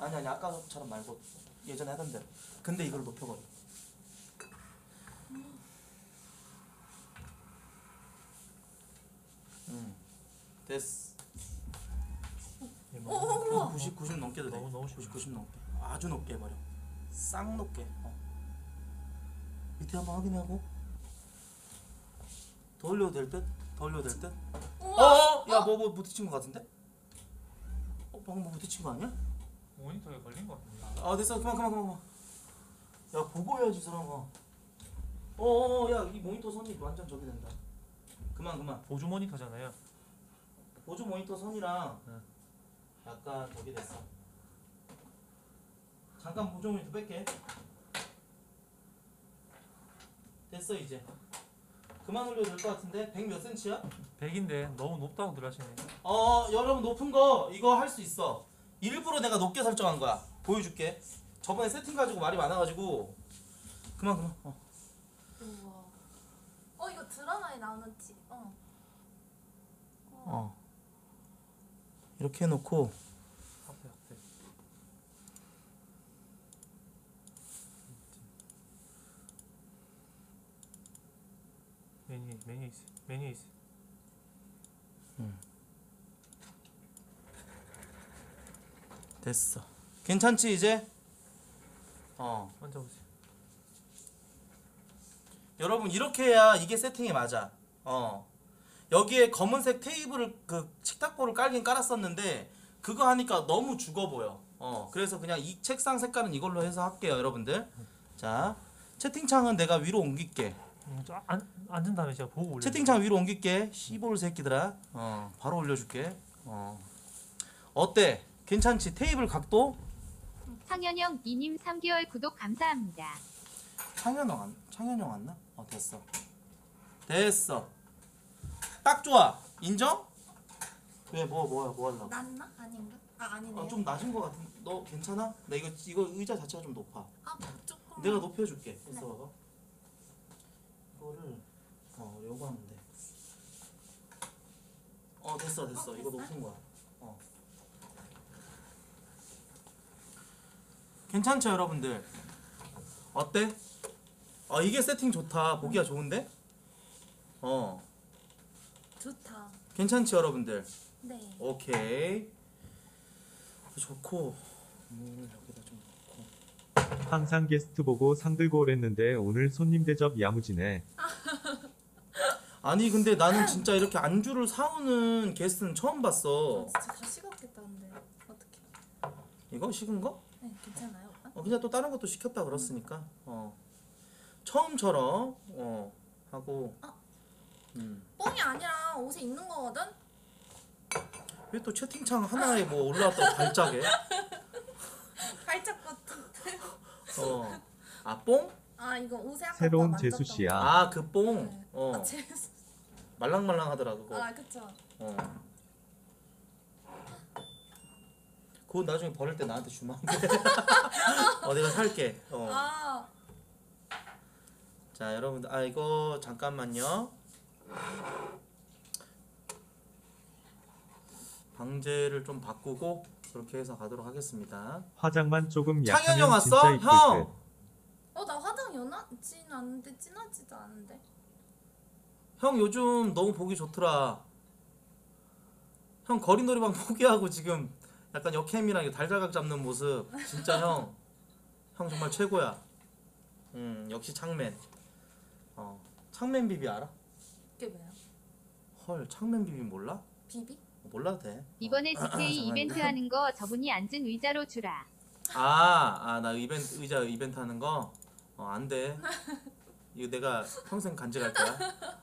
아니 아까처럼 말고 예전에 하던 대로. 근데 이걸 높여버려. 됐어. 90 넘게도 돼. 너무 90 넘게. 아주 높게 해버려. 싹 높게. 밑에 한번 확인하고. 더 올려도 될 듯? 더 올려도 될 듯? 야, 뭐 부딪힌 거 같은데? 방금 뭐 부딪힌 거 아니야? 모니터에 걸린 거 같은데. 됐어. 그만. 야, 보고 해야지, 사람아. 야, 이 모니터 선이 완전 저기 된다. 그만. 보조 모니터잖아요. 보조 모니터 선이랑 네. 약간 저기 됐어. 잠깐 보조 모니터 뺄게. 됐어, 이제. 그만 올려도 될 것 같은데? 100 몇 센치야? 100인데 너무 높다고들 하시네. 여러분 높은 거 이거 할 수 있어. 일부러 내가 높게 설정한 거야. 보여줄게. 저번에 세팅 가지고 말이 많아가지고. 그만. 우와. 이거 드라마에 나오는 지. 이렇게 해놓고. 앞에. 메뉴에 있어. 됐어. 괜찮지 이제? 먼저 보세요. 여러분 이렇게 해야 이게 세팅이 맞아. 여기에 검은색 테이블을 그 식탁보를 깔긴 깔았었는데 그거 하니까 너무 죽어 보여. 그래서 그냥 이 책상 색깔은 이걸로 해서 할게요, 여러분들. 자, 채팅창은 내가 위로 옮길게. 앉은 다음에 제가 보고 올려. 채팅창 위로 옮길게. 씨볼 새끼들아. 바로 올려줄게. 어때? 괜찮지? 테이블 각도? 창현형 이님 3개월 구독 감사합니다. 창현형 왔나? 됐어. 딱 좋아. 인정? 왜 뭐 하려고? 낫나? 아닌가? 아니네요. 좀 낮은 거 같은. 너 괜찮아? 나 이거 의자 자체가 좀 높아. 조금. 내가 높여줄게. 됐어, 봐봐. 이거를 요거 하면 돼. 됐어. 이거 높은 거야. 괜찮죠, 여러분들? 어때? 이게 세팅 좋다. 보기가 좋은데? 좋다. 괜찮지, 여러분들? 네. 오케이. 좋고. 여기다 좀 놓고. 항상 게스트 보고 상 들고 오랬는데 오늘 손님 대접 야무지네. 아니 근데 나는 진짜 이렇게 안주를 사오는 게스트는 처음 봤어. 진짜 다 식었겠다는데 어떻게? 이거 식은 거? 네, 괜찮아요? 오빠? 그냥 또 다른 것도 시켰다 그랬으니까. 처음처럼 하고. 뻥이 아니라 옷에 있는 거거든? 왜 또 채팅창 하나에 뭐 올라왔다고 발작해? 발작 같은. 뽕? 이거 옷에 아까 새로운 만졌던 재수 씨야. 아, 그 뽕. 거. 재수. 말랑말랑하더라 그거. 그쵸. 그거 나중에 버릴 때 나한테 주면 안 돼? 내가 살게. 자, 여러분들, 이거 잠깐만요. 방제를 좀 바꾸고 그렇게 해서 가도록 하겠습니다. 화장만 조금 창현이 약하면 형 진짜 왔어? 이쁠 형! 듯. 나 화장 연하진 않은데 진하지도 않은데. 형 요즘 너무 보기 좋더라. 형 거리놀이방 포기하고 지금 약간 역캠이랑 달자각 잡는 모습 진짜 형 정말 최고야. 역시 창맨. 창맨 비비 알아? 그게 뭐야? 헐, 창맨 비비 몰라? 비비? 몰라도 돼. 이번에 GK 이벤트 하는 거 저분이 앉은 의자로 주라. 나 의자 이벤트 하는 거? 안 돼. 이거 내가 평생 간직할 거야.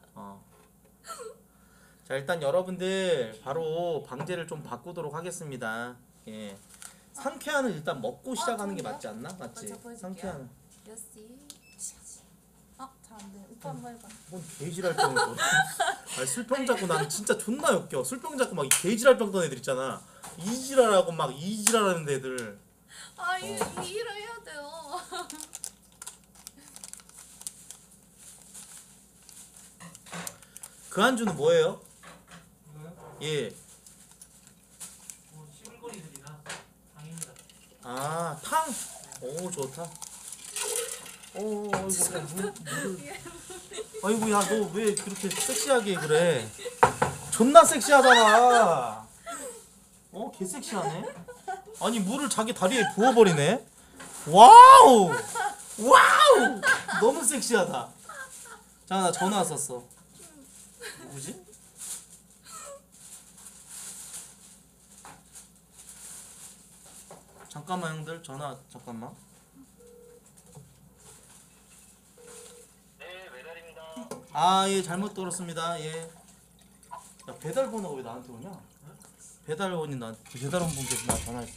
자, 일단 여러분들 바로 방제를 좀 바꾸도록 하겠습니다. 예. 상쾌한을 일단 먹고 시작하는 게 저기요? 맞지 않나? 맞지? 제가 보여줄게요. 상쾌한. 몇 시? 잘 안 돼. 오빠 한번 해봐. 뭔 개지랄 병을 또. 술병 잡고 난 진짜 존나 역겨. 술병 잡고 막 개지랄 병 던 애들 있잖아. 이지랄하고 막 이지랄하는 애들. 이 일을 해야 돼요. 그 안주는 뭐예요? 이거요? 예. 시글거리들이나 당입니다. 아, 탕. 오, 좋다. 오, 이거 아이고, 야, 너 왜 그렇게 섹시하게 그래? 존나 섹시하잖아. 개 섹시하네. 아니, 물을 자기 다리에 부어버리네. 와우, 와우, 너무 섹시하다. 자, 나 전화 왔었어. 누구지? 잠깐만 형들 전화 잠깐만. 네, 매달입니다. 아, 예, 잘못 들었습니다. 예. 야, 배달 번호가 왜 나한테 오냐? 배달원이 배달원 분께서 나 전화했어.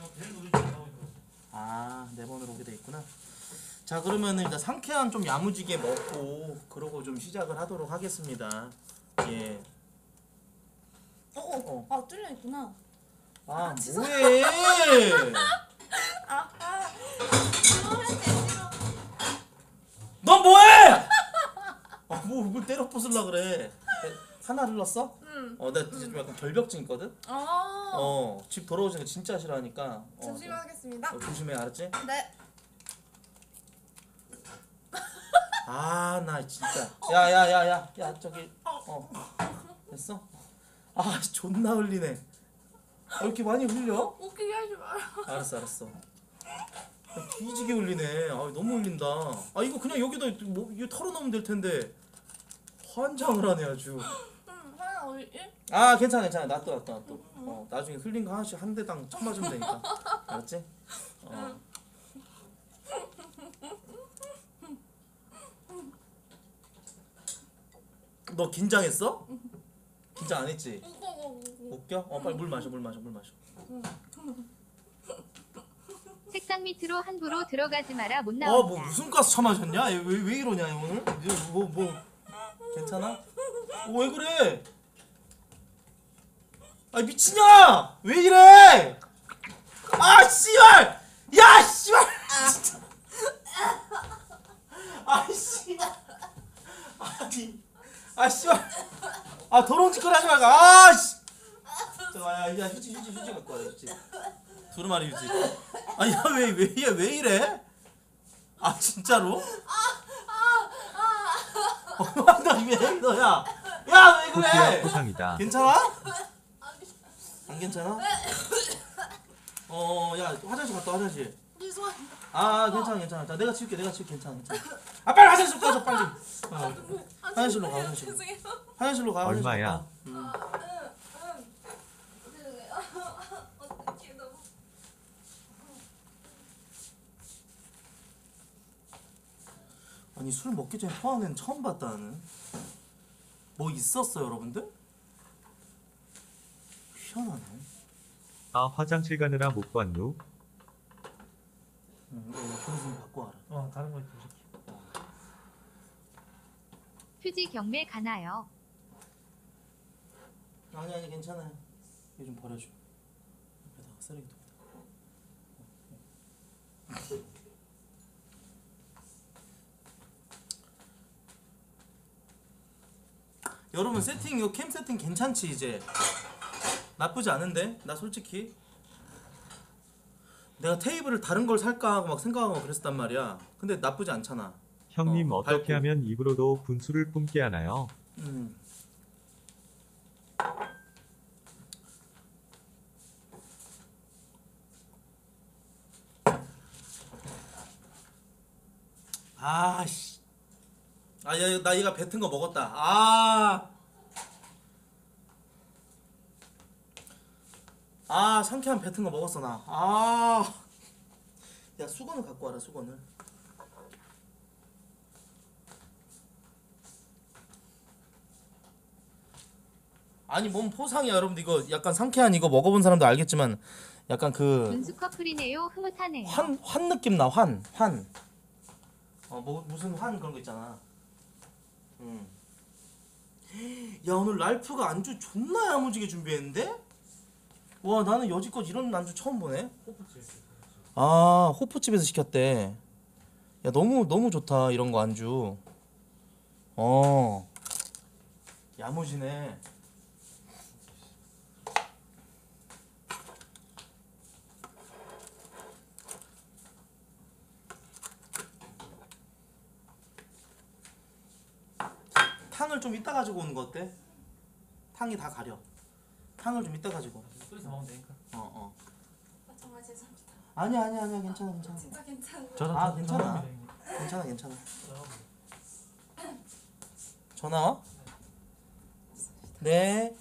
아, 내 번호로 오게 돼 있구나. 자, 그러면은 일단 상쾌한 좀 야무지게 먹고 그러고 좀 시작을 하도록 하겠습니다. 예. 아 뚫려 있구나. 아, 뭐해? 넌 뭐해? 아, 뭘 때려 부술라 그래? 하나 흘렀어? 응. 나 진짜 좀 약간 결벽증 있거든. 집 돌아오시는 거 진짜 싫어하니까. 조심하겠습니다. 조심해, 알았지? 네. 아, 나 진짜. 야, 저기. 됐어? 아, 존나 흘리네. 왜 이렇게 많이 흘려? 웃기게 하지 마요. 알았어. 뒤지게 흘리네. 아, 너무 흘린다. 아, 이거 그냥 여기다 뭐 이거 털어놓으면 될 텐데. 환장을 하네 아주. 하나 어디? 아, 괜찮아. 놔둬. 나중에 흘린 거 하나씩 한 대당 쳐 맞으면 되니까. 알았지? 너 긴장했어? 긴장 안 했지? 웃겨? 빨리 물 마셔. 책상 밑으로 함부로 들어가지 마라 못 뭐 나온다. 무슨 가스 처마셨냐? 왜 이러냐 오늘? 뭐 괜찮아? 왜 그래? 아, 미치냐? 왜 이래? 아, 씨발! 야, 씨발! 진짜. 아, 씨발! 아니, 씨발! 아, 더러운 짓거리 하지 말고. 아, 씨! 잠깐만, 야, 휴지 갖고 와라, 휴지. 두루마리 휴지. 아니, 야, 왜 이래? 아, 진짜로? 너왜 너야? 야, 왜 코스야 그래? 포상이다. 괜찮아? 안 괜찮아? 야, 화장실 갔다 와, 화장실. 죄송합니다. 아, 괜찮아. 자, 내가 치울게, 괜찮아. 아, 빨리 화장실 가자, 빨리. 화장실로 가, 화장실로. 죄송해요. 화장실로 가. 얼마야? 죄송해요. 어떡해 너무. 아니, 술 먹기 전에 토하는 애는 처음 봤다, 나는. 뭐 있었어, 여러분들? 희한하네. 아 화장실 가느라 못 봤누? 교수님 갖고 와라. 다른 거 있지. 휴지 경매 가나요? 아니, 괜찮아요. 이거 좀 버려줘. 옆에다가 쓰레기통에다가. 여러분, 세팅 이거 캠 세팅 괜찮지 이제? 나쁘지 않은데? 나 솔직히 내가 테이블을 다른 걸 살까 하고 막 생각하고 그랬단 말이야. 근데 나쁘지 않잖아. 형님 어떻게 밝고. 하면 입으로도 분수를 뿜게 하나요? 아씨. 나 얘가 뱉은 거 먹었다. 상쾌한 뱉은 거 먹었어 나. 야, 수건을 갖고 와라, 수건을. 아니, 뭔 포상이야, 여러분들. 이거 약간 상쾌한 이거 먹어본 사람도 알겠지만 약간 그 분수 커플이네요. 흐뭇하네요. 환 느낌 나. 환. 무슨 환 그런 거 있잖아. 야, 오늘 랄프가 안주 존나 야무지게 준비했는데? 와, 나는 여지껏 이런 안주 처음 보네. 호프집에서 시켰대. 야, 너무 좋다, 이런 거 안주. 야무지네. 탕을 좀 이따 가지고 오는 거 어때? 탕이 다 가려. 탕을 좀 이따 가지고. 끓여서 먹으면 되니까. 어. 아, 정말 죄송합니다. 아니야 괜찮아. 진짜 괜찮은 저도 아, 괜찮아. 괜찮아. 전화 와? 네.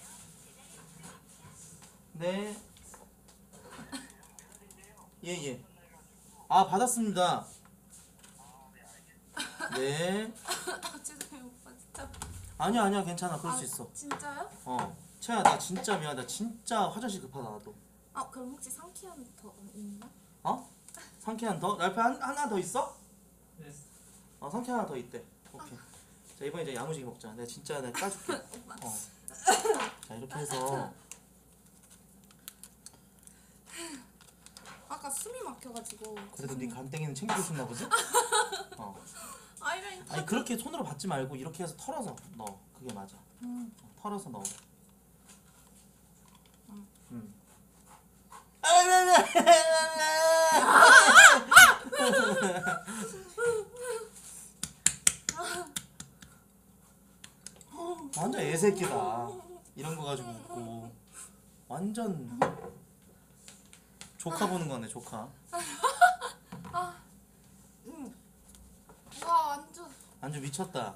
예. 아, 받았습니다. 네. 죄송해요 오빠 진짜. 아니야 괜찮아. 그럴 수 있어. 진짜요? 채야, 나 진짜 미안하다. 나 진짜 화장실 급하다 나도. 아 그럼 혹시 상쾌한 더 있나? 상쾌한 더? 랄프 하나 더 있어? 네. 상쾌 하나 더 있대. 오케이. 자, 이번에 이제 야무지게 먹자. 내가 진짜 내가 까줄게. 오빠. 자, 이렇게 해서 아까 숨이 막혀가지고. 그래도 네 간땡이는 챙기고 싶나 보지? 아이라인 아니, 그렇게 손으로 받지 말고 이렇게 해서 털어서 넣어. 그게 맞아. 털어서 넣어. 완전 애새끼다. 이런 거 가지고 웃고. 완전 조카 보는 거네, 조카. 와 완전. 완전 미쳤다.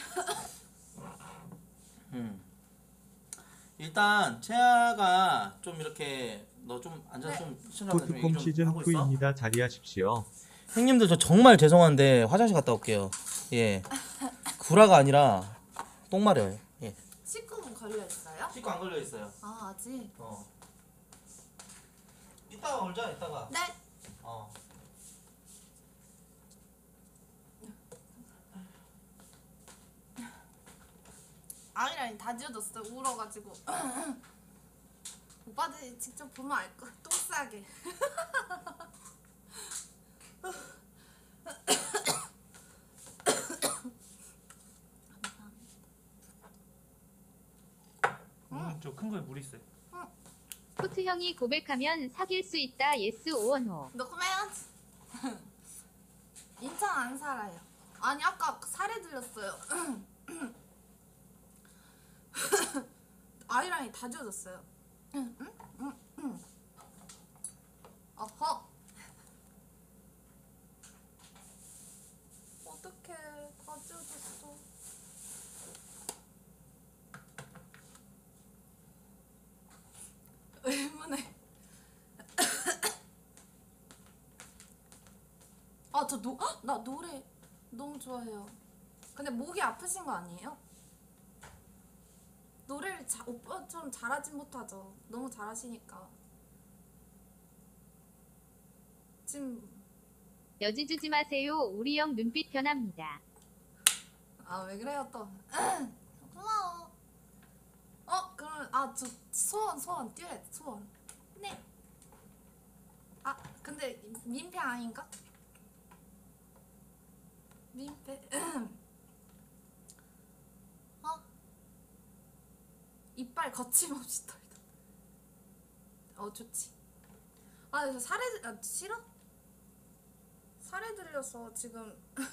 일단 채아가 좀 이렇게 너 좀 앉아서 좀 시청자분들 좀 포트콤 얘기 좀 시즌 하고 있어. 2입니다. 자리하십시오. 형님들 저 정말 죄송한데 화장실 갔다 올게요. 예. 구라가 아니라 똥 마려요. 예. 식구는 걸려 있어요? 씻고 안 걸려 있어요. 아 아직. 이따가 걸자. 이따가. 네. 아이라인 다 지워졌어 울어가지고. 오빠들 직접 보면 알 거. 똥 싸게. 저큰 거에 물 있어요. 코트 형이 고백하면 사귈 수 있다. 예스 오원호. 너 그러면 인천 안 살아요. 아니 아까 살해 들렸어요. 아이라인이 다 지워졌어요. 어허. 어떡해 다 지워졌어. 의문에. 나 노래 너무 좋아해요. 근데 목이 아프신 거 아니에요? 노래를 오빠처럼 잘하진 못하죠. 너무 잘하시니까. 지금 여지 주지 마세요. 우리 형 눈빛 변합니다. 아 왜 그래요 또? 고마워. 그럼 저 소원 듀엣 소원. 네. 근데 민폐 아닌가? 민폐. 이빨 거침없이 털다. 좋지. 그래서 싫어? 살에 들려서 지금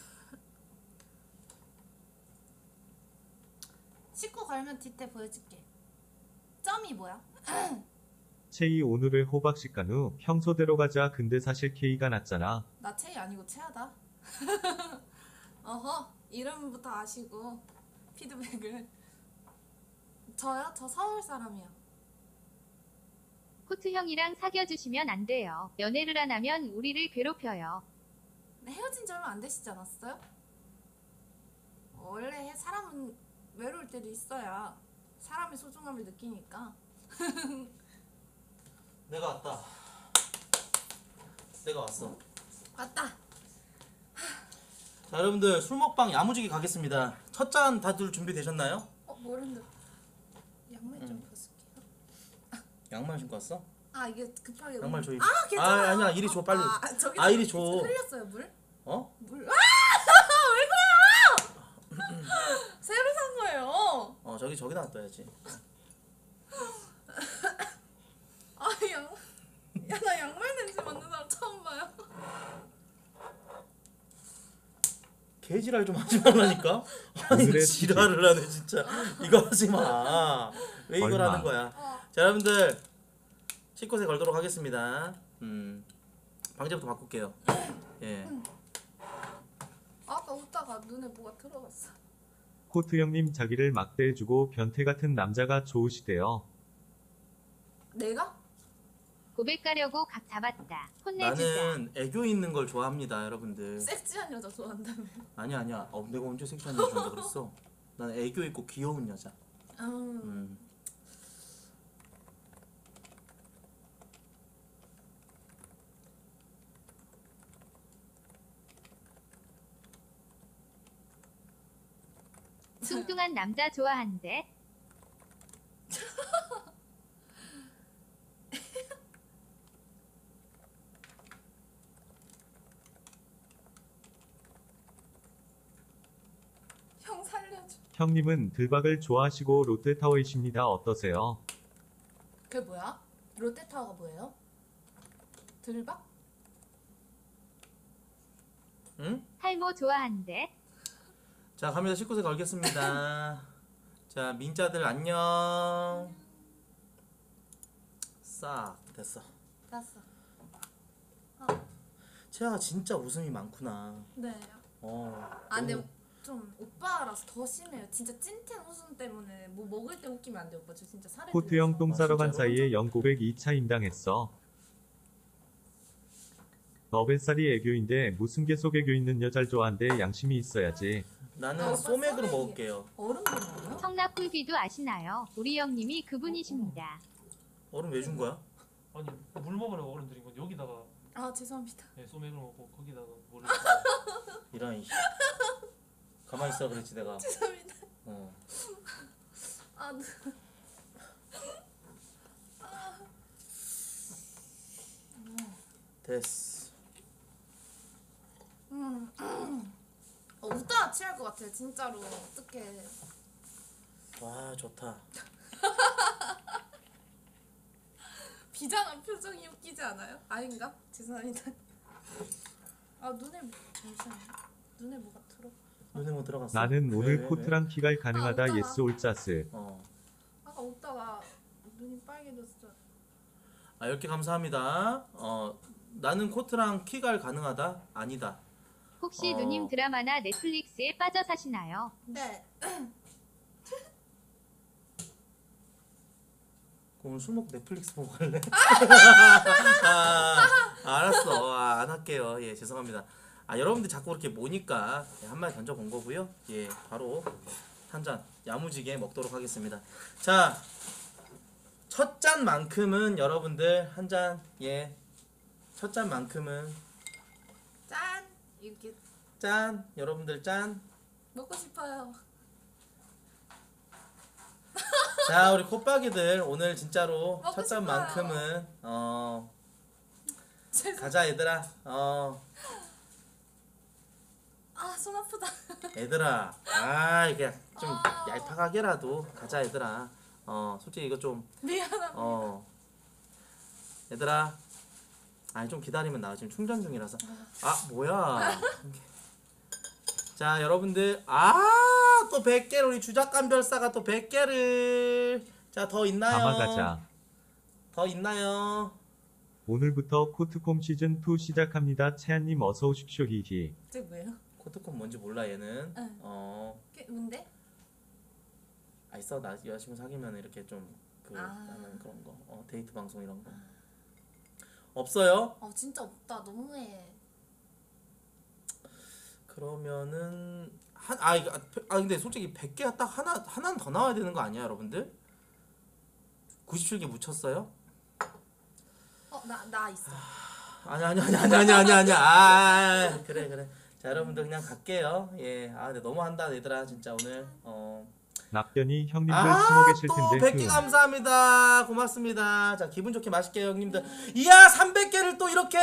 씻고 갈면 뒤태 보여줄게. 점이 뭐야? 체이 오늘의 호박식 간후 평소대로 가자. 근데 사실 K가 낫잖아. 나 체이 아니고 체하다. 어허 이름부터 아시고 피드백을. 저요? 저 서울 사람이요. 코트 형이랑 사귀어주시면 안 돼요. 연애를 안 하면 우리를 괴롭혀요. 헤어진 지 얼마 안 되시지 않았어요? 원래 사람은 외로울 때도 있어야 사람의 소중함을 느끼니까. 내가 왔다. 내가 왔어. 맞다. 자, 여러분들 술 먹방 야무지게 가겠습니다. 첫 잔 다들 준비되셨나요? 모른다. 양말 좀 벗을게요. 양말 신고 왔어? 이게 급하게. 양말 줘. 괜찮아요. 아니야, 이리 줘 빨리. 저기 이리 줘. 흘렸어요 물? 물. 왜 그래요? 새로 산 거예요. 저기다 놔둬야지. 나 양말 냄새 맡는 사람 처음 봐요. 개지랄 좀 하지 말라니까. 아니 오늘의 지랄을 하네 진짜. 이거 하지 마. 왜 이걸 얼마? 하는 거야? 어. 자 여러분들 19세 걸도록 하겠습니다. 방제부터 바꿀게요. 예. 아까 웃다가 눈에 뭐가 들어갔어. 코트 형님 자기를 막대해주고 변태 같은 남자가 좋으시대요. 내가? 고백 가려고 각 잡았다. 혼내주자. 나는 애교 있는 걸 좋아합니다, 여러분들. 섹시한 여자 좋아한다며. 아니야. 내가 언제 섹시한 여자 좋아한다 그랬어? 난 애교 있고 귀여운 여자. 음. 뚱뚱한 남자 좋아한대. 형 살려줘. 형님은 들박을 좋아하시고 롯데타워이십니다. 어떠세요? 그게 뭐야? 롯데타워가 뭐예요? 들박? 응? 탈모 좋아한대. 자 갑니다. 19세 걸겠습니다. 자 민자들 안녕. 싹 됐어. 됐어. 채아가 진짜 웃음이 많구나. 네. 어. 아 근데 너무- 좀 오빠라서 더 심해요. 진짜 찐텐 웃음 때문에 뭐 먹을 때 웃기면 안 돼 오빠. 저 진짜 살이 코트 형 똥 싸러 간 진짜로? 사이에 영고백 2차 임당했어. 너 뱃살이 애교인데 무슨 계속 애교 있는 여잘 좋아한대. 양심이 있어야지. 나는 오빠 소맥으로 소맥이- 먹을게요. 얼음 들어가요? 청라꿀비도 아시나요? 우리 형님이 그분이십니다. 얼음 왜 준 거야? 아니 물 먹으라고 얼음 드린 건 여기다가 아 죄송합니다. 네, 소맥을 먹고 거기다가 물을 이런 이. 가만히 있어 그랬지 내가. 죄송합니다. 어. 아 됐어. 웃다가 취할 것 같아요. 진짜로 어떡해. 와 좋다. 비장한 표정이 웃기지 않아요? 아닌가? 죄송합니다. 아 눈에 잠시만. 눈에 뭐가 들어? 눈에 뭐 들어갔어? 나는 오늘 왜? 코트랑 키갈 가능하다. 아, 예스 올짜스. 어. 아까 웃다가 눈이 빨개졌어. 아 10개 감사합니다. 나는 코트랑 키갈 가능하다? 아니다. 혹시 어. 누님 드라마나 넷플릭스에 빠져 사시나요? 네. 오늘 술 먹고 넷플릭스 보고 갈래? 알았어. 안 할게요. 예, 죄송합니다. 여러분들 자꾸 그렇게 모니까 한마디 던져본 거고요. 예, 바로 한 잔 야무지게 먹도록 하겠습니다. 자, 첫 잔만큼은 여러분들 한 잔, 예, 첫 잔만큼은 짠 이렇게 짠, 여러분들 짠. 먹고 싶어요. 자, 우리 콧박이들 오늘 진짜로 먹고 첫 잔만큼은 가자 얘들아. 아손 아프다. 얘들아, 그냥 좀 얄팍하게라도 가자 얘들아. 솔직히 이거 좀 미안합니다. 얘들아, 좀 기다리면 나 지금 충전 중이라서. 뭐야? 자 여러분들, 또 100개를 우리 주작감 별사가 또 100개를. 자 더 있나요? 담아가자. 더 있나요? 오늘부터 코트콤 시즌2 시작합니다. 채한님 어서 오십시오. 히히. 그게 뭐예요? 코트콘 뭔지 몰라 얘는. 응. 그게 뭔데? 있어. 나 여자친구 사귀면 이렇게 좀 하는 그런 거. 데이트 방송 이런 거. 없어요? 진짜 없다. 너무해. 그러면은 근데 솔직히 100개가 딱 하나는 더 나와야 되는 거 아니야, 여러분들? 97개 묻혔어요? 나 있어. 아니야. 그래. 자, 여러분들 그냥 갈게요. 예. 근데 너무 한다, 얘들아. 진짜 오늘. 납변이 형님들 숨어 계실 또 텐데. 100개 감사합니다. 고맙습니다. 자, 기분 좋게 마실게요, 형님들. 이야, 300개를 또 이렇게.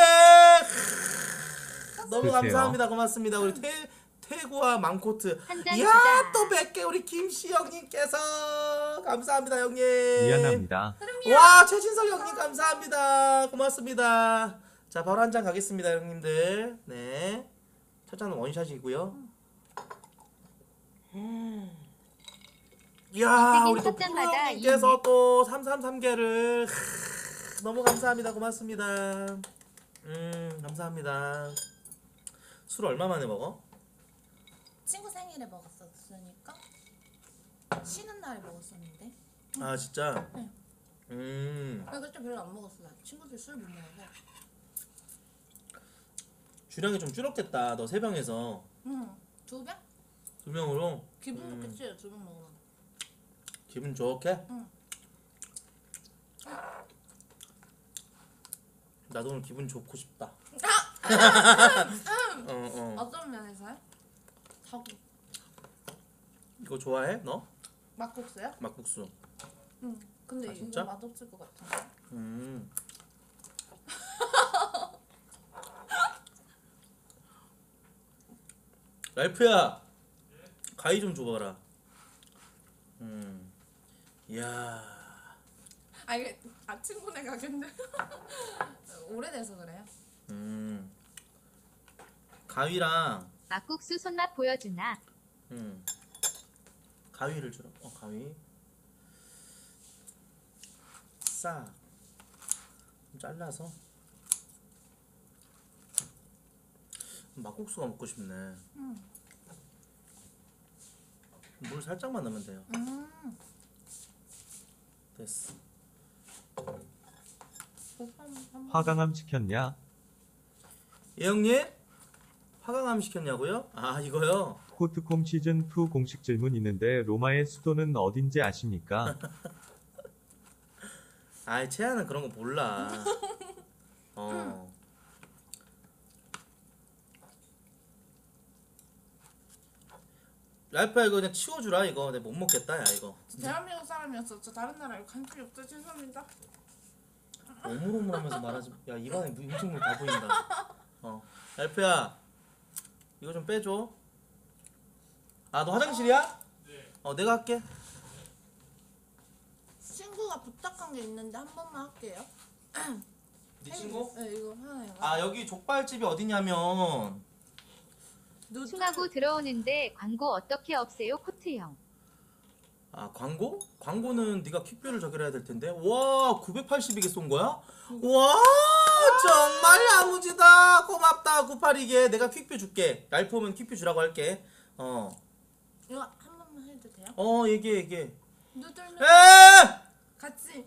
너무 드세요. 감사합니다. 고맙습니다. 우리 태구와 망코트. 한잔 이야, 하자. 또 100개 우리 김씨 형님께서. 감사합니다, 형님. 미안합니다. 와, 최진석 형님 감사합니다. 고맙습니다. 자, 바로 한 잔 가겠습니다, 형님들. 네. 첫 잔은 원샷이고요. 이야, 세긴 우리 또 섭장마다 프로님께서 또 333개를 너무 감사합니다. 고맙습니다. 감사합니다. 술 얼마 만에 먹어? 친구 생일에 먹었었으니까 쉬는 날에 먹었었는데. 아 진짜? 네. 아, 그때 별로 안 먹었어. 나 친구들 술 못 먹어서. 주량이 좀 줄었겠다. 너 3병에서 응. 2병? 2병으로 기분 좋겠지. 2병 먹으면. 기분 좋게? 응. 나도 오늘 기분 좋고 싶다. 어떤 면에서요? 사고. 이거 좋아해? 너? 막국수요? 막국수. 응. 근데 아, 이거 진짜? 맛없을 것 같아. 랄프야, 가위 좀 줘봐라. 이야, 이게 친구네 가게인데 오래돼서 그래요. 가위랑 막국수 손맛 보여주나? 가위를 주라. 가위. 싹 좀 잘라서. 막국수가 먹고 싶네. 물 살짝만 넣으면 돼요. 됐어. 화강암 시켰냐? 예 형님? 화강암 시켰냐고요? 아 이거요? 코트콤 시즌2 공식 질문 있는데 로마의 수도는 어딘지 아십니까? 아이 채아는 그런 거 몰라. 랄프야 이거 그냥 치워주라. 이거 내가 못 먹겠다 야 이거. 대한민국 사람이었어. 저 다른 나라에 간 적이 없어. 죄송합니다. 오물오물하면서 말하지. 야 입안에 음식물 다 보인다. 랄프야 이거 좀 빼줘. 아 너 화장실이야? 네. 내가 할게. 친구가 부탁한 게 있는데 한 번만 할게요. 네 친구? 네, 이거 하나요. 아 여기 족발집이 어디냐면 숭하고 들어오는데 광고 어떻게 없애요 코트형? 아 광고? 광고는 네가 퀵뷰를 저기를 해야 될 텐데. 와 982개 쏜 거야? 와 정말 야무지다. 고맙다 982개. 내가 퀵뷰 줄게. 랄프 오면 퀵뷰 주라고 할게. 이거 한 번만 해도 돼요? 얘기해. 누들 에! 같이.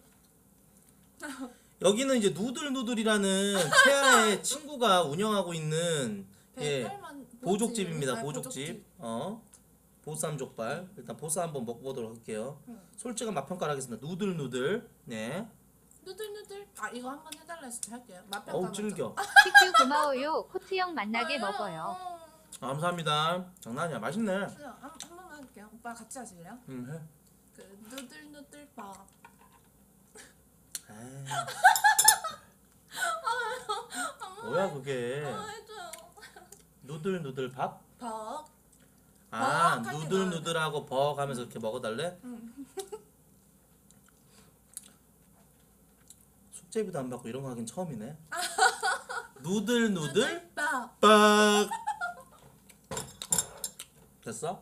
여기는 이제 누들누들이라는 채아의 친구가 운영하고 있는 보족집입니다. 보족집. 보쌈 족발. 일단 보쌈 한번 먹어보도록 할게요. 솔직한 맛평가하겠습니다. 누들누들. 네. 누들. 아 이거 한 번 해달라 했을 때 할게요. 맛평가. 질겨. 퀴큐 고마워요 코트형 만나게 먹어요. 감사합니다. 장난이야. 맛있네. 한 번만 할게요. 오빠 같이 하실래요? 해. 그 누들 밥. 에이. 뭐야 그게? 해줘요. 누들누들 밥? 밥. 아 벅 하게 누들누들하고 벅 하면서 이렇게 먹어달래? 숙제비도 안 받고 이런 거 하긴 처음이네. 누들누들 밥. 빡 됐어?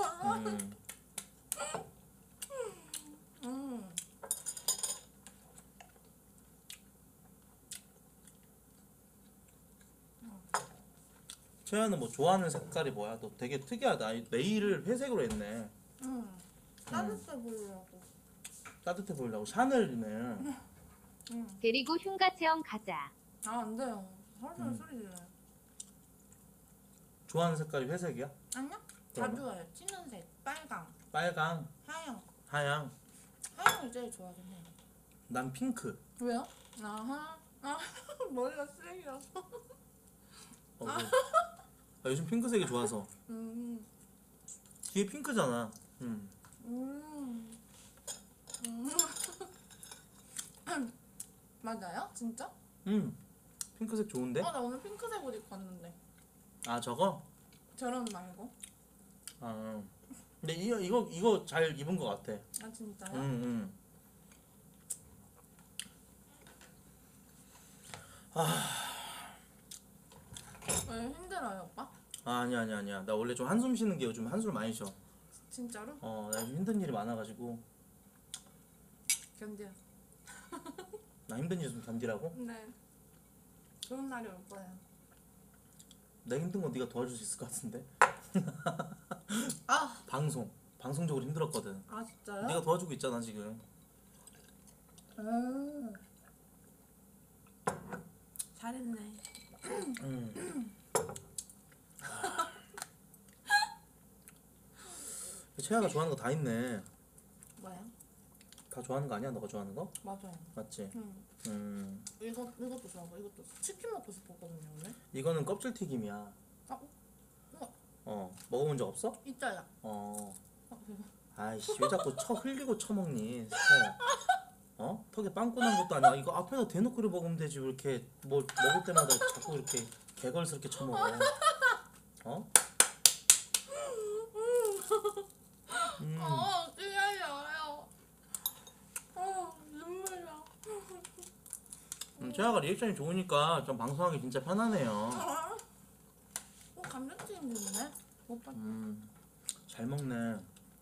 채연은 뭐 좋아하는 색깔이 뭐야? 너 되게 특이하다. 네일을 회색으로 했네. 따뜻해 보이려고. 따뜻해 보이려고 샤넬이네. 데리고 흉가 체험 가자. 안 돼요. 설설 소리 들려요. 좋아하는 색깔이 회색이야? 아니요? 다 좋아요. 진한색, 빨강, 빨강, 하양. 하양. 하양을 제일 좋아하긴 해요. 난 핑크. 왜요? 머리가 쓰레기라서. 요즘 핑크색이 좋아서. 뒤에 핑크잖아. 맞아요? 진짜? 핑크색 좋은데? 나 오늘 핑크색 옷 입고 왔는데. 아 저거? 저런 말고. 근데 이거 잘 입은 것 같아. 아 진짜요? 왜 힘들어요, 오빠? 아니야. 나 원래 좀 한숨 쉬는 게 요즘 한숨을 많이 쉬어. 진짜로? 나 요즘 힘든 일이 많아가지고. 견뎌. 나 힘든 일 좀 견디라고? 네. 좋은 날이 올 거예요. 내 힘든 거 네가 도와줄 수 있을 것 같은데. 아, 방송적으로 힘들었거든. 아 진짜요? 네가 도와주고 있잖아 지금. 잘했네. 채아가 좋아하는 거 다 있네. 뭐야? 다 좋아하는 거 아니야? 너가 좋아하는 거? 맞아요. 맞지? 응. 이것도 좋아하고 이것도 치킨 먹고 싶었거든요 오늘. 이거는 껍질 튀김이야. 먹어본 적 없어? 있어요. 아이씨 왜 자꾸 흘리고 처먹니? 턱에 빵꾸 난 것도 아니야. 이거 앞에서 대놓고 이렇게 먹으면 되지. 왜 이렇게 뭐 먹을 때마다 자꾸 이렇게 개걸스럽게 처먹어. 어떻게 알아요? 눈물 나. 채아가 리액션이 좋으니까 좀 방송하기 진짜 편하네요. 감자튀김 있네. 오빠. 잘 먹네.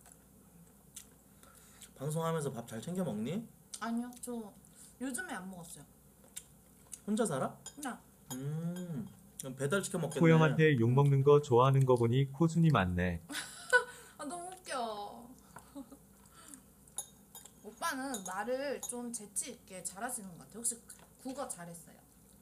방송하면서 밥 잘 챙겨 먹니? 아니요, 저 요즘에 안 먹었어요. 혼자 살아? 나. 그럼 배달 시켜 먹겠네. 호영한테 욕 먹는 거 좋아하는 거 보니 코순이 많네. 아 너무 웃겨. 오빠는 말을 좀 재치 있게 잘하시는 것 같아요. 혹시 국어 잘했어요?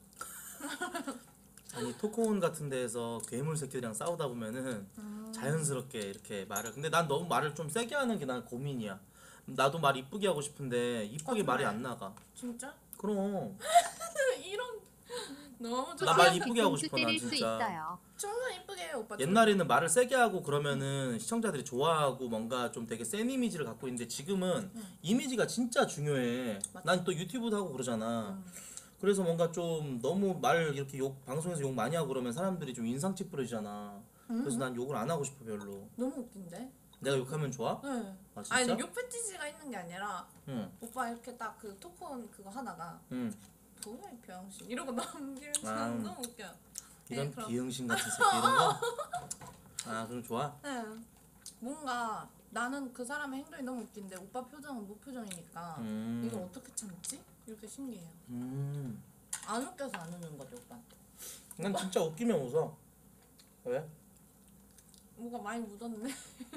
아니 토크온 같은 데에서 괴물 새끼들이랑 싸우다 보면은 자연스럽게 이렇게 말을. 근데 난 너무 말을 좀 세게 하는 게 난 고민이야. 나도 말 이쁘게 하고 싶은데 이쁘게 말이 안 나가. 진짜? 그럼 이런 너무 나 말 좋아. 이쁘게 하고 뒤통수 싶어 난 때릴 수 진짜. 있어요. 정말 이쁘게 해요, 오빠. 옛날에는 말을 세게 하고 그러면은 시청자들이 좋아하고 뭔가 좀 되게 센 이미지를 갖고 있는데 지금은 이미지가 진짜 중요해. 맞아. 난 또 유튜브도 하고 그러잖아. 그래서 뭔가 좀 너무 말 이렇게 방송에서 욕 많이 하고 그러면 사람들이 좀 인상 찌푸려지잖아. 그래서 난 욕을 안 하고 싶어 별로. 너무 웃긴데? 내가 욕하면 좋아? 네. 아 진짜? 아니 욕 패티지가 있는 게 아니라 응. 오빠 이렇게 딱 그 토크온 그거 하다가 응. 뭐야 이 병신 이러고 넘기면 아. 너무 웃겨. 이런 네, 그럼. 비응신 같은 새끼 이런 거? 아 그럼 좋아? 네. 뭔가 나는 그 사람의 행동이 너무 웃긴데 오빠 표정은 무표정이니까 이걸 어떻게 참지? 이렇게 신기해요. 안 웃겨서 안 웃는 거죠 오빠한테. 난 진짜 웃기면 웃어. 왜? 뭐가 많이 묻었네.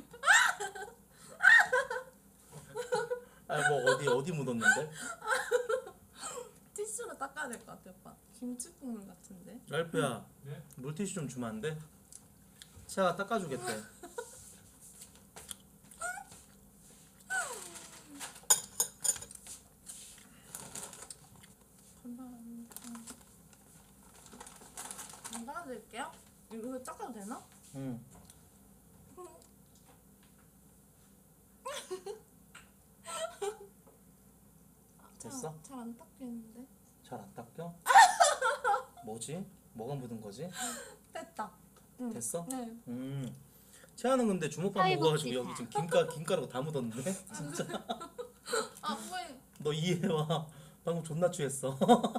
아니 뭐 어디 묻었는데? 티슈로 닦아야 될 것 같아 오빠. 김치 국물 같은데. 랄프야 네? 물티슈 좀 주면 안 돼? 채아가 닦아주겠대. 안 닦아드릴게요. 이거 닦아도 되나? 응. 됐어? 잘 안 닦이는데. 잘 안 닦여? 뭐지? 뭐가 묻은 거지? 됐다. 됐어? 네. 채아는 근데 주먹밥 사회복지사. 먹어가지고 여기 지금 김가루가 다 묻었는데? 진짜? 아 뭐해? 너 이해해와. 방금 존나 취했어.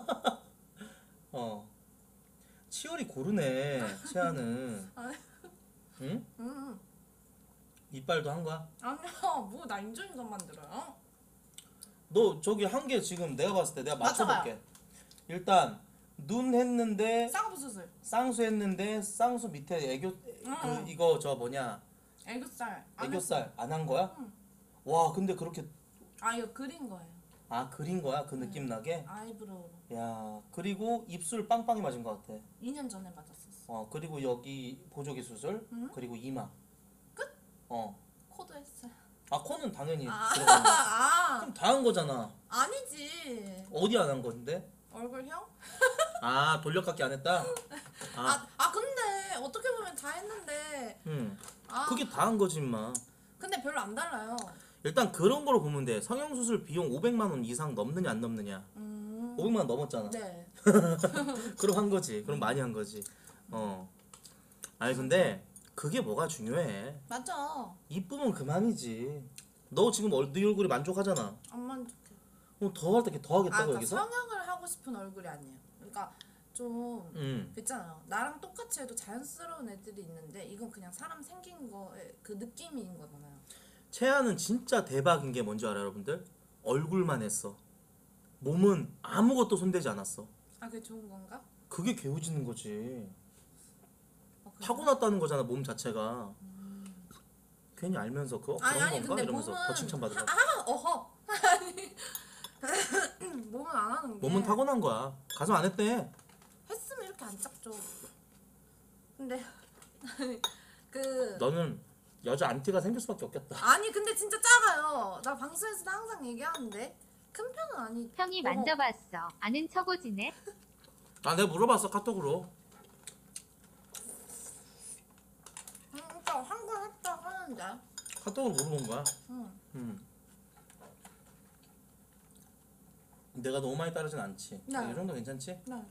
치열이 고르네 채아는. 응? 이빨도 한 거야? 아니야, 뭐 나 인조인간 만들어요? 너 저기 한 개 지금 내가 봤을 때 내가 맞춰볼게. 일단 눈 했는데 쌍꺼풀 수술. 쌍수 했는데 쌍수 밑에 애교 그 이거 저 뭐냐 애교살. 안 애교살 안 한 거야? 응. 와 근데 그렇게 아 이거 그린 거예요. 아 그린 거야 그 느낌 나게? 아이브로우로. 야 그리고 입술 빵빵히 맞은 것 같아. 2년 전에 맞았었어. 그리고 여기 보조개 수술 그리고 이마 끝? 코도 했어요. 코는 당연히 아, 들어가는 거. 아 그럼 다 한 거잖아. 아니지. 어디 안 한 건데? 얼굴형? 돌려깎기 안 했다? 근데 어떻게 보면 다 했는데. 그게 다 한 거지 임마. 근데 별로 안 달라요. 일단 그런 거로 보면 돼. 성형수술 비용 500만 원 이상 넘느냐 안 넘느냐. 500만 원 넘었잖아. 네. 그럼 한 거지. 그럼 많이 한 거지. 아니 근데 그게 뭐가 중요해. 맞아. 이쁘면 그만이지. 너 지금 네 얼굴이 만족하잖아. 안 만족해. 더 할 때 더 하겠다고 그러니까 여기서? 성형을 하고 싶은 얼굴이 아니에요. 그러니까 좀 음. 있잖아요. 나랑 똑같이 해도 자연스러운 애들이 있는데 이건 그냥 사람 생긴 거에 그 느낌인 거잖아요. 채아는 진짜 대박인 게 뭔지 알아요, 여러분들? 얼굴만 했어. 몸은 아무것도 손대지 않았어. 아 그게 좋은 건가? 그게 개우지는 거지. 그래? 타고났다는 거잖아, 몸 자체가. 괜히 알면서 그거 아니, 그런 아니, 건가 근데 이러면서 몸은- 더 칭찬받으라고. 아 어허. 아니 몸은 안 하는 게 몸은 타고난 거야. 가슴 안 했대. 했으면 이렇게 안 작죠. 근데 그 너는 여자 안티가 생길 수밖에 없겠다. 아니 근데 진짜 작아요. 나 방송에서도 항상 얘기하는데 큰 편은 아니. 형이 어머. 만져봤어. 아는 척오지네. 아, 내가 물어봤어, 카톡으로. 진짜 한걸 했다 하는데. 카톡으로 물어본 거야. 응. 내가 너무 많이 따르진 않지. 네. 이 정도 괜찮지? 네.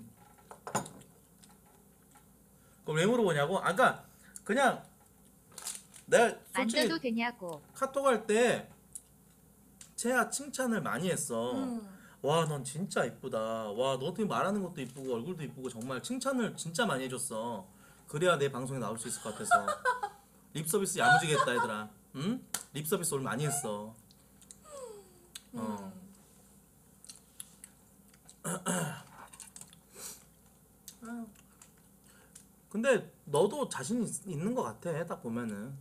그럼 왜 물어보냐고? 아, 그러니까 그냥 내가 솔직히 만져도 되냐고. 카톡 할 때 채아 칭찬을 많이 했어. 와, 넌 진짜 이쁘다. 와, 너 어떻게 말하는 것도 이쁘고 얼굴도 이쁘고 정말 칭찬을 진짜 많이 해줬어. 그래야 내 방송에 나올 수 있을 것 같아서. 립 서비스 야무지게 했다, 얘들아. 응? 립 서비스 오늘 많이 했어. 근데 너도 자신 있는 것 같아. 딱 보면은.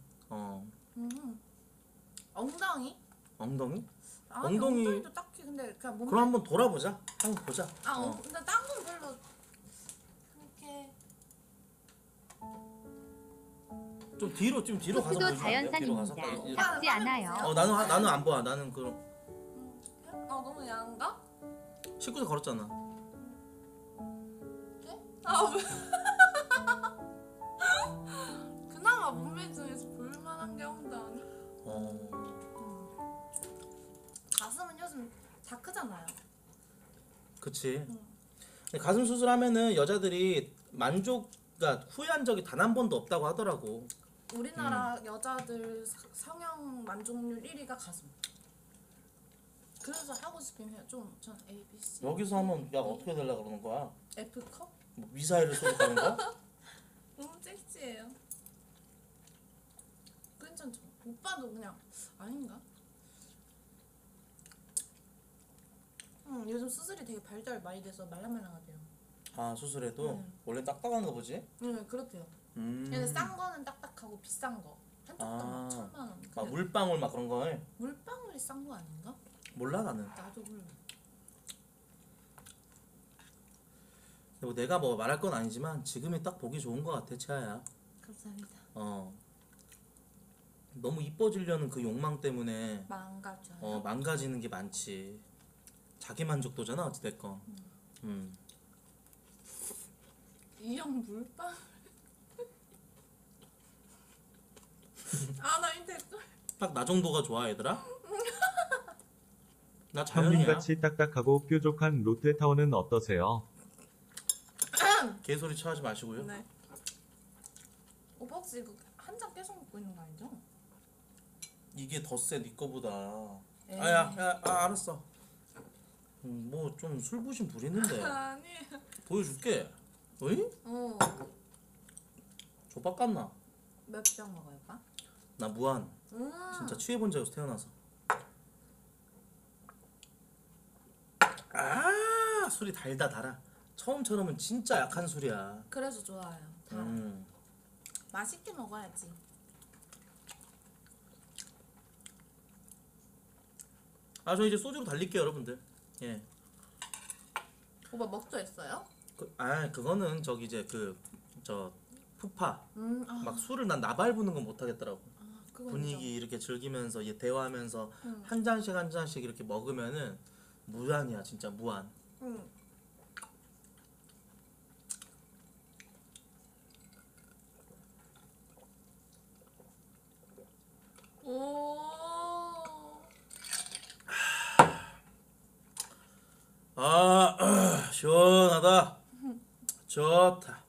엉덩이? 엉덩이? 아니, 엉덩이- 엉덩이도 딱히 근데 그냥 몸. 그럼 한번 돌아보자. 한번 보자. 근데 딴 건 별로 그렇게. 좀 뒤로 가서 포스도 보여주면 안 돼요? 뒤로 가서. 자연산입니다. 딱 작지 않아요. 나는 안 봐. 나는 그 너무 야한가? 19세 걸었잖아. 왜? 그나마 몸매 중에서 볼만한 게 엉덩이. 가슴은 요즘 다 크잖아요. 그치. 근데 가슴 수술하면은 여자들이 그러니까 후회한 적이 단 한 번도 없다고 하더라고. 우리나라 여자들 성형 만족률 1위가 가슴. 그래서 하고 싶긴 해요. 전 A, B, C. 여기서 하면 야 어떻게 되려고 그러는 거야? F컵? 뭐 미사일을 쏘겠다는 거야? 너무 섹시해요. 괜찮죠? 오빠도 그냥 아닌가? 요즘 수술이 되게 발달 많이 돼서 말랑말랑하대요. 아, 수술해도 네. 원래 딱딱한가 보지? 네, 그렇대요. 근데 싼 거는 딱딱하고 비싼 거 한쪽도 막 1,000만 원. 막 물방울 막 그런 걸 물방울이 싼 거 아닌가? 몰라 나는. 나도 몰라. 뭐 내가 뭐 말할 건 아니지만 지금이 딱 보기 좋은 것 같아, 채아야. 감사합니다. 너무 이뻐지려는 그 욕망 때문에 망가져요. 망가지는 게 많지. 자기 만족도잖아 어찌됐건. 이 형 물방울. 나 이 댓글. 딱 나 정도가 좋아 얘들아? 나 자연이야. 현민같이 딱딱하고 뾰족한 롯데타워는 어떠세요? 개소리 쳐하지 마시고요. 네. 오빠 혹시 이거 한 장 계속 먹고 있는 거 아니죠? 이게 더 세 네 거보다. 에이. 알았어. 뭐 좀 술 부심 부리는데 아니. 보여줄게. 어이? 족밥 같나? 몇 병 먹어요, 오빠? 나 무한. 진짜 취해본 적 없어 태어나서. 술이 달아. 처음처럼은 진짜 약한 술이야. 그래서 좋아요. 달아. 맛있게 먹어야지. 저 이제 소주로 달릴게요 여러분들. 예. 오빠 먹도 했어요? 그거는 저기 이제 저 푸파. 아, 막 술을 난 나발 부는 건 못 하겠더라고. 그건 분위기 이렇게 즐기면서 대화하면서 응. 한 잔씩 이렇게 먹으면은 무한이야 진짜 무한. 응. 오. 시원하다. 좋다.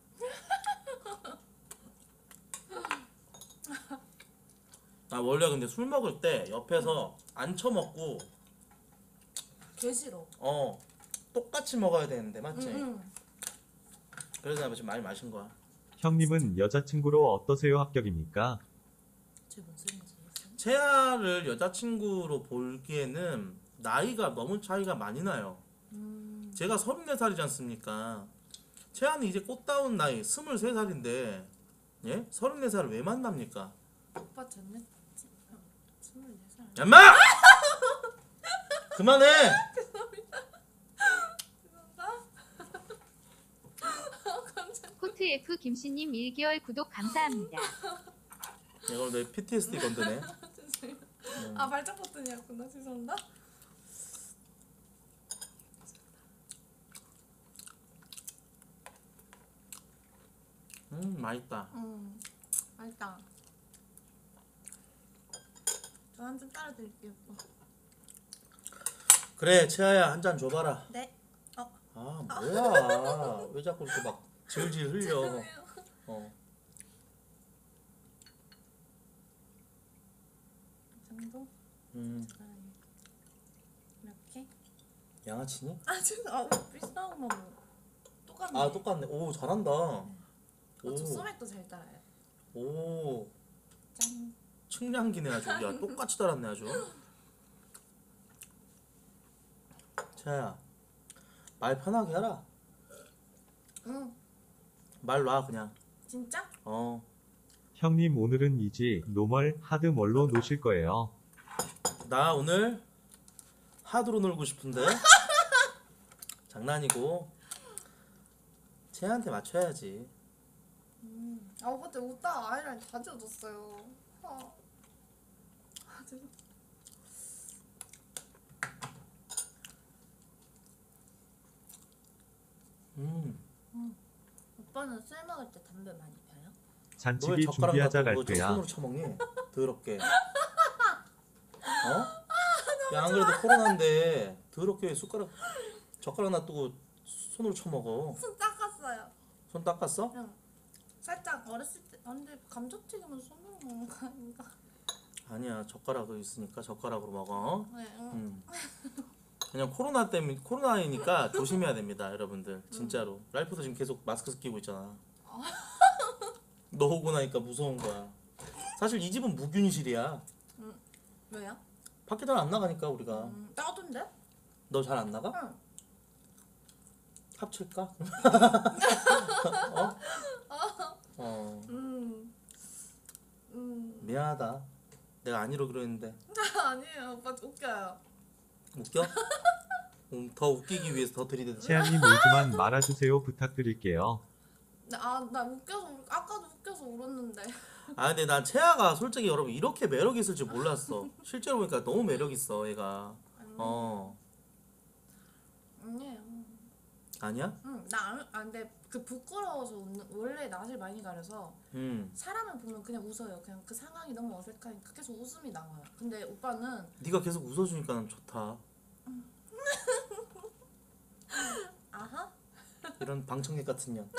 원래 근데 술 먹을 때 옆에서 앉혀 먹고 개 싫어. 똑같이 먹어야 되는데 맞지? 응. 그래서 내가 지금 많이 마신 거야. 형님은 여자친구로 어떠세요? 합격입니까? 제뭔 소리인지 모르겠어요. 채아를 여자친구로 보기에는 나이가 너무 차이가 많이 나요. 제가 34살이지 않습니까? 채아는 이제 꽃다운 나이 23살인데 예? 34살을 왜 만납니까? 오빠 전에 24살. 엄마! 그만해! 코트 F 김씨님 1개월 구독 감사합니다. 이걸 내 PTSD 건드네. 아 발작 버튼이었구나. 죄송합니다. 맛있다. 맛있다. 저 한 잔 따라 드릴게요. 오빠. 그래 채아야 한 잔 줘봐라. 네. 아 뭐야? 왜 자꾸 이렇게 막 질질 흘려? 어. 이 정도? 이렇게? 양아치니? 아 진짜 아 비슷한 거 똑같네. 아 똑같네. 오 잘한다. 저 소맥도 잘 따라요. 오 짠. 측량기네 아주. 야 똑같이 따랐네 아주. 채아야 말 편하게 해라. 응. 말 놔 그냥. 진짜? 어. 형님 오늘은 이지 노멀 하드 뭘로 노실 거예요? 나 오늘 하드로 놀고 싶은데. 장난이고. 채아한테 맞춰야지. 아 오빠 때 웃다가 아이라인 다 지워졌어요. 아 죄송. 오빠는 술 먹을 때 담배 많이 펴요? 잔치기 너왜 젓가락 준비하자 갖고 그거 갈때야. 손으로 쳐먹니? 더럽게. 어? 야 안 그래도 코로나인데 더럽게 젓가락 놔두고 손으로 쳐먹어. 손 닦았어요. 손 닦았어? 응. 살짝 어렸을 때 근데 감자튀김은 손으로 먹는 거 아닌가? 아니야 젓가락도 있으니까 젓가락으로 먹어. 네, 응. 그냥 코로나 때문에 코로나이니까 조심해야 됩니다 여러분들 진짜로. 랄프도 지금 계속 마스크 끼고 있잖아. 너 오고 나니까 무서운 거야. 사실 이 집은 무균실이야. 왜요? 밖에 잘 안 나가니까 우리가. 나던데? 너 잘 안 나가? 응. 합칠까? 어? 미안하다. 내가 안 이러기로 했는데. 아니에요. 오빠 웃겨요. 웃겨? 더 웃기기 위해서 더 들이대는. 채아님 울지만 말아주세요 부탁드릴게요. 나 웃겨서 아까도 웃겨서 울었는데. 아 근데 난 채아가 솔직히 여러분 이렇게 매력 있을 줄 몰랐어. 실제로 보니까 너무 매력 있어 얘가. 아니에요. 아니야? 응. 근데 그 부끄러워서 웃는 원래 낯을 많이 가려서 사람을 보면 그냥 웃어요. 그냥 그 상황이 너무 어색하니까 계속 웃음이 나와요. 근데 오빠는 네가 계속 웃어주니까 난 좋다. 아하 이런 방청객 같은 년.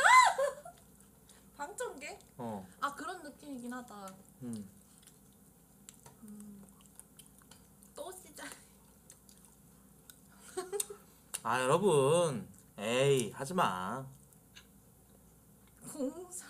방청객? 어. 아 그런 느낌이긴 하다. 또 시작. 아 여러분 에이 하지마. 03.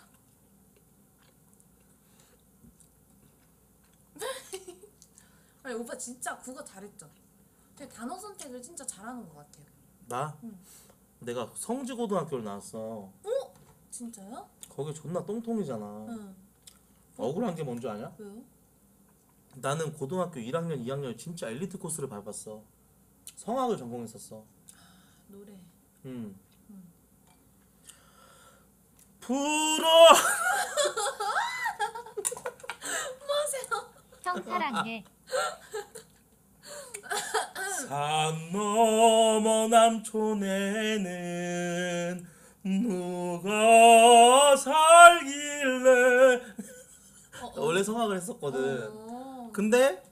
아니 오빠 진짜 국어 잘했죠? 되게 단어 선택을 진짜 잘하는 것 같아요. 나? 내가 성지고등학교를 나왔어. 진짜요? 거기 존나 똥통이잖아. 응. 억울한 게 뭔지 아냐? 왜요? 나는 고등학교 1학년 2학년 진짜 엘리트 코스를 밟았어. 성악을 전공했었어. 노래. 불어. 형 사랑해. 산 너머 남촌에는 누가 살길래. 원래 성악을 했었거든. 근데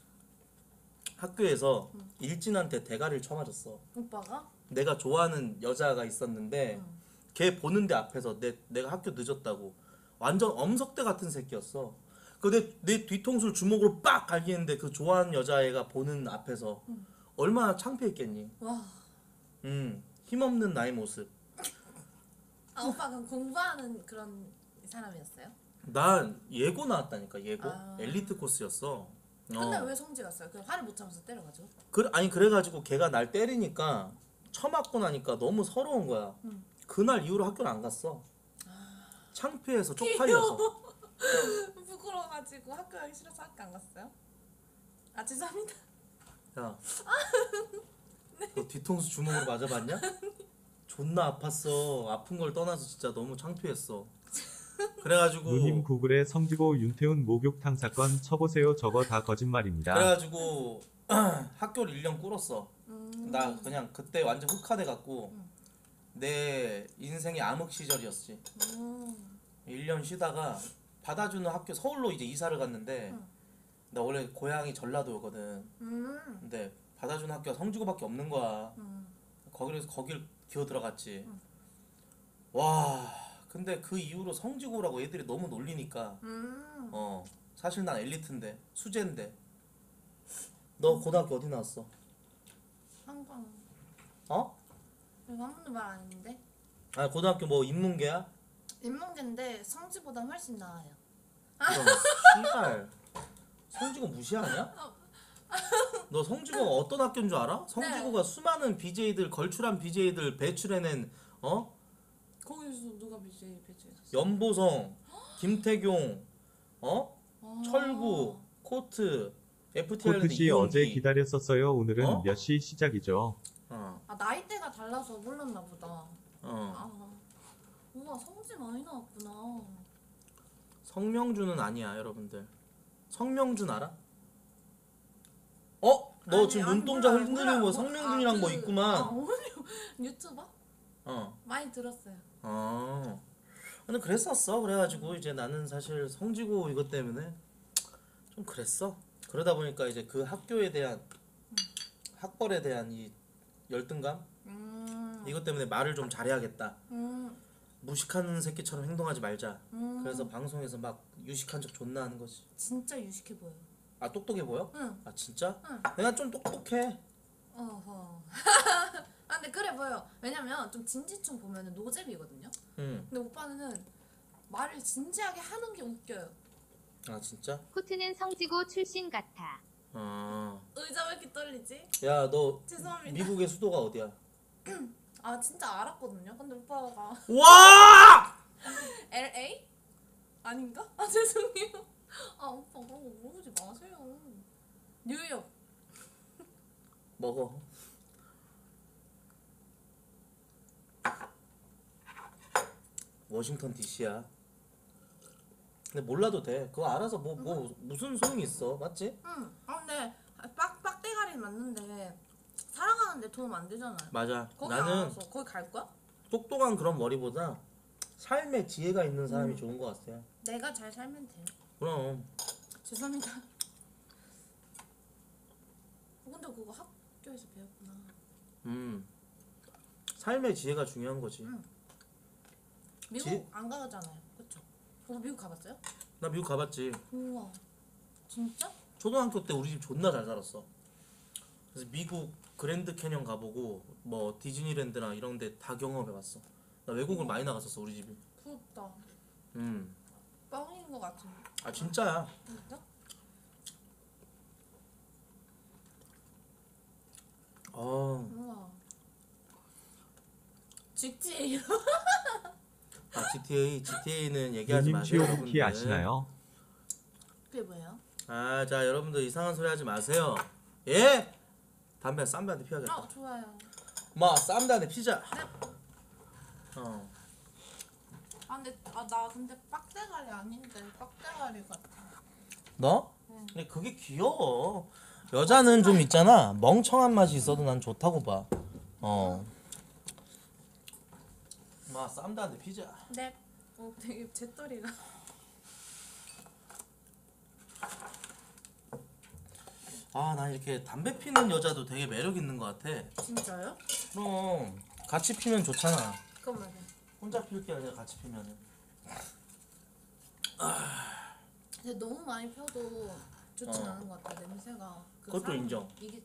학교에서 일진한테 대가리를 쳐맞았어. 오빠가? 내가 좋아하는 여자가 있었는데 걔 보는데 앞에서 내가 학교 늦었다고 완전 엄석대 같은 새끼였어. 내 뒤통수를 주먹으로 빡 갈기는데 그 좋아하는 여자애가 보는 앞에서 얼마나 창피했겠니. 와. 힘없는 나의 모습. 아 오빠 그럼 공부하는 그런 사람이었어요? 난 예고 나왔다니까 예고. 아. 엘리트 코스였어. 근데 왜 성지 갔어요? 그 화를 못 참아서 때려가지고. 아니 그래가지고 걔가 날 때리니까 처맞고 나니까 너무 서러운 거야. 그날 이후로 학교를 안 갔어. 창피해서 쪽팔려서. 부끄러워가지고 학교 가기 싫어서 학교 안 갔어요? 아 죄송합니다. 야, 너 뒤통수 주먹으로 맞아봤냐? 존나 아팠어. 아픈 걸 떠나서 진짜 너무 창피했어. 그래가지고 누님 구글에 성지고 윤태훈 목욕탕 사건 쳐보세요. 저거 다 거짓말입니다. 그래가지고 학교를 1년 꿇었어. 나 그냥 그때 완전 흑화돼 갖고 내 인생의 암흑 시절이었지. 1년 쉬다가 받아주는 학교 서울로 이제 이사를 갔는데 나 원래 고향이 전라도거든. 근데 받아주는 학교가 성지고밖에 없는 거야. 거길 기어 들어갔지. 와 근데 그 이후로 성지고라고 애들이 너무 놀리니까 사실 난 엘리트인데 수재인데. 너 고등학교 어디 나왔어? 한강. 어? 이거 한 번도 말 안 했는데. 아 고등학교 뭐 인문계야? 인문계인데 성지보다 훨씬 나아요. 그럼 씨발 성지고 무시하냐? 너 성지고가 어떤 학교인 줄 알아? 성지고가 수많은 BJ들 걸출한 BJ들 배출해낸 거기서 누가 배치했었어? 연보성, 김태경, 철구, 코트, FT 코트씨 어제 기다렸었어요. 오늘은 어? 몇 시 시작이죠? 아 나이대가 달라서 몰랐나 보다. 아 우와 성지 많이 나왔구나. 성명준은 아니야 여러분들. 성명준 알아? 너 아니, 지금 아니, 눈동자 몰라요. 흔들리고 몰라요. 뭐 성명준이랑 뭐 아, 있구만. 유튜버? 많이 들었어요. 근데 그랬었어. 그래가지고 이제 나는 사실 성지고 이것 때문에 좀 그랬어. 그러다 보니까 이제 그 학교에 대한 학벌에 대한 이 열등감 이것 때문에 말을 좀 잘해야겠다. 무식한 새끼처럼 행동하지 말자. 그래서 방송에서 막 유식한 척 존나 하는 거지. 진짜 유식해 보여. 아 똑똑해 보여? 응. 아 진짜? 응. 내가 좀 똑똑해. 어허. 아 근데 그래 보여. 왜냐면 좀 진지충 보면은 노잼이거든요. 응. 근데 오빠는 말을 진지하게 하는 게 웃겨요. 아 진짜? 코트는 성지고 출신 같아. 의자 왜 이렇게 떨리지? 야 너 죄송합니다. 미국의 수도가 어디야? 아 진짜 알았거든요. 근데 오빠가 와! LA? 아닌가? 아 죄송해요. 아 오빠 그런 거 물어보지 마세요. 뉴욕. 먹어. 워싱턴 DC야. 근데 몰라도 돼. 그거 알아서 뭐 무슨 소용이 있어, 맞지? 응. 아 근데 빡대가리 맞는데 살아가는데 도움 안 되잖아요. 맞아. 거기 나는 알아서 거기 갈 거야? 똑똑한 그런 머리보다 삶의 지혜가 있는 사람이 좋은 것 같아. 내가 잘 살면 돼. 그럼 죄송합니다. 근데 그거 학교에서 배웠구나. 삶의 지혜가 중요한 거지. 미국 안 가잖아요. 그쵸? 오빠 미국 가봤어요? 나 미국 가봤지. 우와. 진짜? 초등학교 때 우리 집 존나 잘 살았어. 그래서 미국 그랜드 캐년 가보고 뭐 디즈니랜드나 이런 데 다 경험해봤어. 나 외국을 많이 나갔었어 우리 집이. 부럽다. 음. 뻥인 것 같은데. 아 진짜야. 진짜? 우와. GTA. GTA는 얘기하지 누님 마세요. 치오부키 여러분들. 아시나요? 그게 뭐예요? 자 여러분들 이상한 소리 하지 마세요. 예? 담배 쌈배한테 피워야겠다. 좋아요. 마 쌈배한테 피자. 아 근데 나 근데 빡대가리 아닌데 빡대가리 같아. 너? 근데 그게 귀여워. 여자는 좀 있잖아. 멍청한 맛이 있어도 난 좋다고 봐. 마 쌈배한테 피자. 네. 되게 재떨이가. 나 이렇게 담배 피는 여자도 되게 매력 있는 것 같아. 진짜요? 그럼 같이 피면 좋잖아. 잠깐만요. 혼자 필 게 아니라 같이 피면은. 근데 너무 많이 펴도 좋진 않은 것 같아. 냄새가. 그것도 사람- 인정. 이게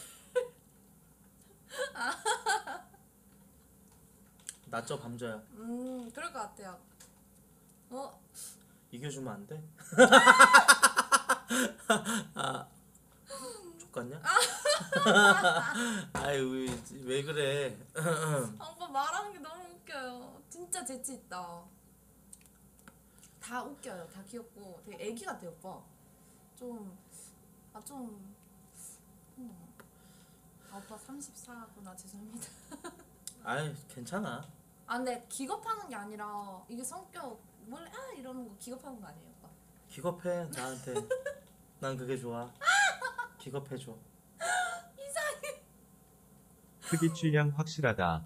낮저 밤저야. 그럴 것 같아요. 이겨주면 안 돼? 아, 족같냐? 아유 왜 그래? 오빠 말하는 게 너무 웃겨요. 진짜 재치 있다. 다 웃겨요. 다 귀엽고 되게 애기 같아요, 오빠. 오빠 34구나. 죄송합니다. 아유 괜찮아. 근데 기겁하는 게 아니라 이게 성격 원래 이러는 거 기겁하는 거 아니에요, 오빠? 기겁해 나한테. 난 그게 좋아. 기겁해줘. 특이 취향 확실하다.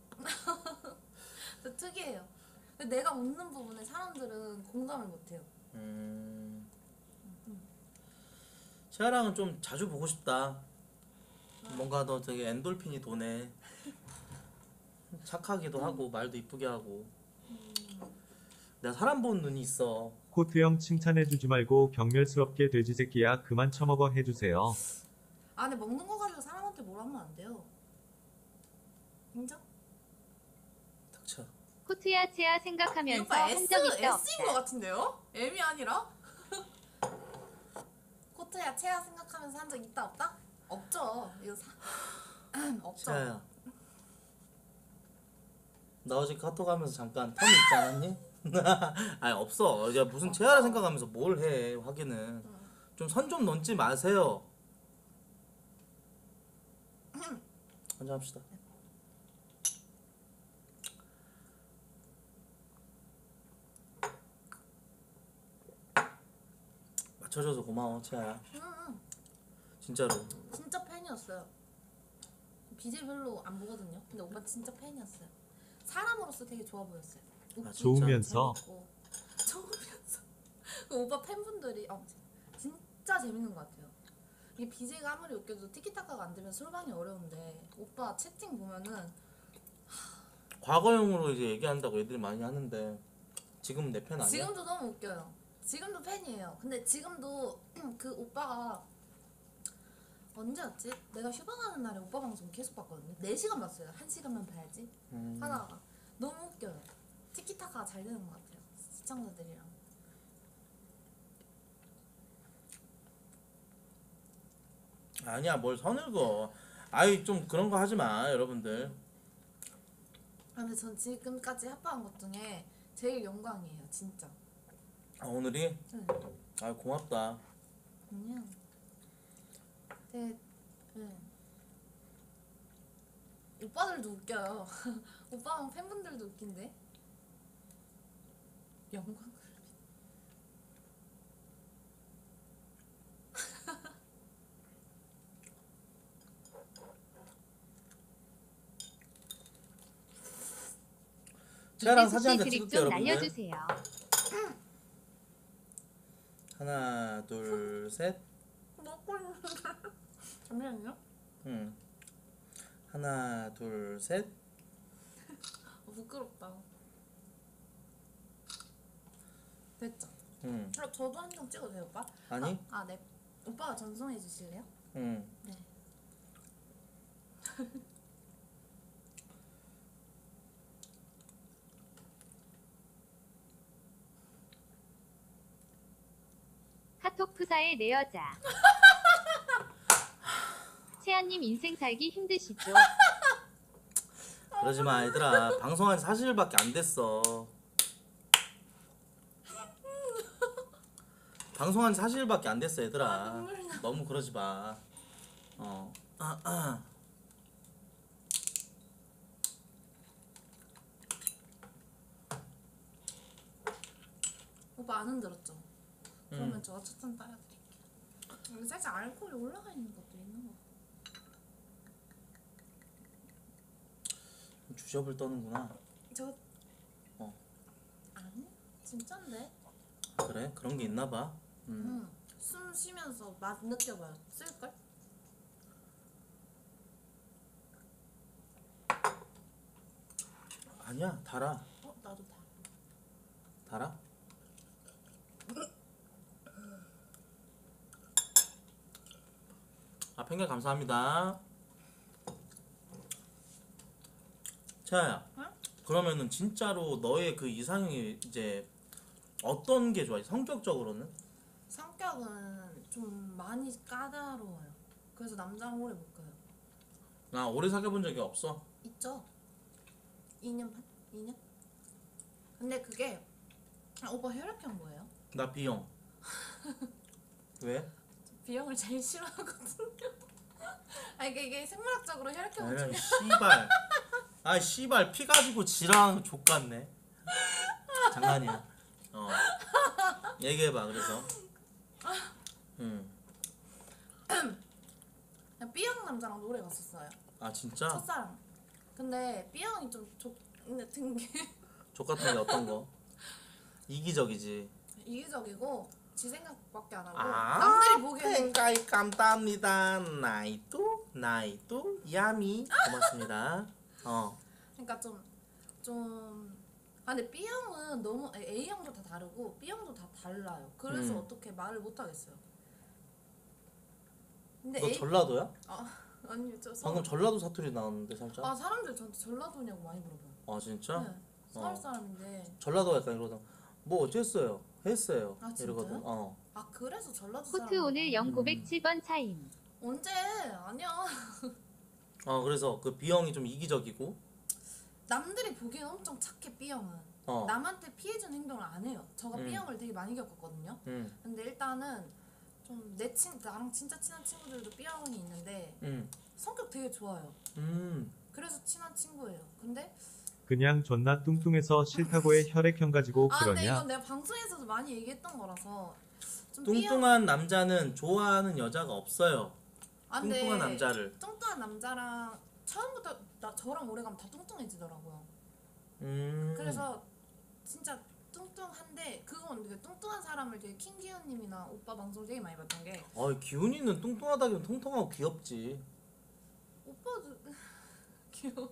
저 특이해요. 근데 내가 웃는 부분에 사람들은 공감을 못해요. 채아랑은 좀 자주 보고 싶다. 뭔가 너 되게 엔돌핀이 도네. 착하기도 하고 말도 이쁘게 하고. 내가 사람 보는 눈이 있어. 코트형 칭찬해주지 말고 경멸스럽게 돼지 새끼야 그만 처먹어 해주세요. 근데 먹는 거 가지고 사람한테 뭘 하면 안 돼요. 인정? 닥쳐. 코트야 채아 이 생각하면서 오빠 한 적 있다 S인 거 없다. 같은데요? M이 아니라? 코트야 채야 생각하면서 한 적 있다 없다? 없죠. 이거 없죠. 채아야. 나 어제 카톡 하면서 잠깐 텀 있지 않았니? 아니 없어. 야 무슨 채아라 생각하면서 뭘 해. 하기는 좀 선 좀 넘지 마세요. 한잔 합시다. 맞춰줘서 고마워 채아야. 진짜로. 진짜 팬이었어요. BJ 별로 안 보거든요. 근데 오빠 진짜 팬이었어요. 사람으로서 되게 좋아 보였어요. 웃기고 좋으면서. 재밌고. 좋으면서. 그 오빠 팬분들이 진짜 재밌는 것 같아요. 이게 BJ가 아무리 웃겨도 티키타카가 안 되면 솔방이 어려운데 오빠 채팅 보면은 과거형으로 이제 얘기한다고 애들이 많이 하는데 지금은 내 팬 아니야? 지금도 너무 웃겨요. 지금도 팬이에요. 근데 지금도 그 오빠가 언제였지? 내가 휴방하는 날에 오빠 방송 계속 봤거든요. 4시간 봤어요. 1시간만 봐야지 하다가 너무 웃겨요. 티키타카가 잘 되는 것 같아요. 시청자들이랑. 아니야 뭘 선을 그어. 아이 좀 그런 거 하지 마 여러분들. 근데 전 지금까지 합방한 것 중에 제일 영광이에요. 진짜. 오늘이? 응. 아 고맙다. 그냥 되게 네. 오빠들도 웃겨요. 오빠랑 팬분들도 웃긴데. 영광. 채아랑 이배수 사진 한 씨 장 드립 찍을게요, 좀 여러분들. 날려주세요. 하나, 둘, 셋. 먹고 있는데. 잠시만요. 하나, 둘, 셋. 부끄럽다. 됐죠? 응. 그럼 저도 한 장 찍어도 돼요, 오빠? 아니? 네. 오빠가 전송해 주실래요? 응. 네. 카톡 프사의 내 여자. 채아님 인생 살기 힘드시죠? 그러지 마, 얘들아. 방송한 지 40일밖에 안 됐어. 방송한 지 40일밖에 안 됐어, 얘들아. 너무 그러지 마. 오빠 안 흔들었죠? 그러면 제가 첫잔 따라드릴게요. 여기 살짝 알코올이 올라가 있는 것도 있는 거. 주접을 떠는구나. 저 어. 아니 진짠데. 그래? 그런 게 있나 봐. 숨 쉬면서 맛 느껴봐요. 쓸걸? 아니야, 달아. 나도 다. 달아? 팬결 감사합니다. 채아야. 응? 그러면은 진짜로 너의 그 이상형이 이제 어떤 게 좋아? 성격적으로는? 성격은 좀 많이 까다로워요. 그래서 남자랑 오래 못 가요. 나 오래 사귀어본 적이 없어. 있죠? 2년 반? 2년? 근데 그게 오빠 혈액형 뭐예요? 나 B형. 왜? B형을 제일 싫어하거든요. 아니 이게 생물학적으로 혈액형을 이런 중요. 씨발. 아 씨발 피 가지고 지랄하는 거 족같네. 장난이야. 얘기해봐 그래서. B형 남자랑 오래 갔었어요. 아 진짜? 첫사랑. 근데 B형이 좀 같은 게 족같은 게 어떤 거? 이기적이지. 이기적이고 지 생각밖에 안 하고 아, 남들이 보기에는 팬가이 감사합니다. 나이도 야미 고맙습니다. 그러니까 근데 B형은 너무 A형도 다 다르고 B형도 다 달라요. 그래서 어떻게 말을 못 하겠어요. 근데 너 전라도야? 아니 저 방금 전라도 사투리 나왔는데 살짝. 사람들 저한테 전라도냐고 많이 물어봐요. 아 진짜? 네. 서울 사람인데. 전라도가 약간 이러다 뭐 어쨌어요? 했어요. 아, 진짜요? 이러거든. 그래서 전라도 사람. 코트 오늘 0907번 차임. 언제? 아니야. 그래서 그 B형이 좀 이기적이고. 남들이 보기엔 엄청 착해 B형은. 남한테 피해준 행동을 안 해요. 저가 B형을 되게 많이 겪었거든요. 근데 일단은 좀 나랑 진짜 친한 친구들도 B형이 있는데 성격 되게 좋아요. 그래서 친한 친구예요. 근데 그냥 존나 뚱뚱해서 싫다고의 혈액형 가지고 근데 그러냐? 이건 내가 방송에서도 많이 얘기했던 거라서 좀 뚱뚱한 남자는 좋아하는 여자가 없어요. 근데 뚱뚱한 남자를. 뚱뚱한 남자랑 처음부터 저랑 오래 가면 다 뚱뚱해지더라고요. 그래서 진짜 뚱뚱한데 그건 되게 뚱뚱한 사람을 되게 킹기훈님이나 오빠 방송 되게 많이 봤던 게 기훈이는 뚱뚱하다기면 통통하고 귀엽지. 오빠도 귀여워.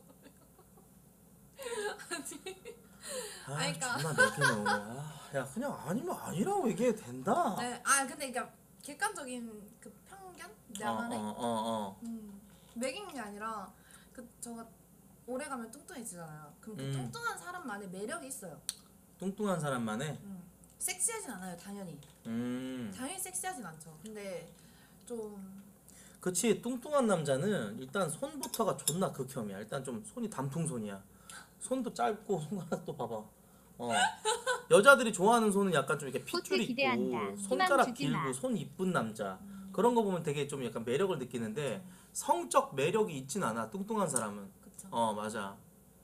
그러니까. 존나 내기네 오늘. 야 그냥 아니면 아니라고 얘기해도 된다. 네, 근데 그러니까 객관적인 그 편견 나만의 매긴 게 아니라 저가 오래 가면 뚱뚱해지잖아요. 그럼 그 뚱뚱한 사람만의 매력이 있어요. 뚱뚱한 사람만의. 섹시하진 않아요, 당연히. 당연히 섹시하진 않죠. 근데 좀 그치 뚱뚱한 남자는 일단 손부터가 존나 극혐이야. 일단 좀 손이 단풍손이야. 손도 짧고 손가락도 봐봐. 여자들이 좋아하는 손은 약간 좀 이렇게 코트 핏줄 기대한다. 있고 희망 손가락 주지 마. 길고 손 이쁜 남자 그런 거 보면 되게 좀 약간 매력을 느끼는데 성적 매력이 있진 않아 뚱뚱한 사람은. 그쵸. 맞아.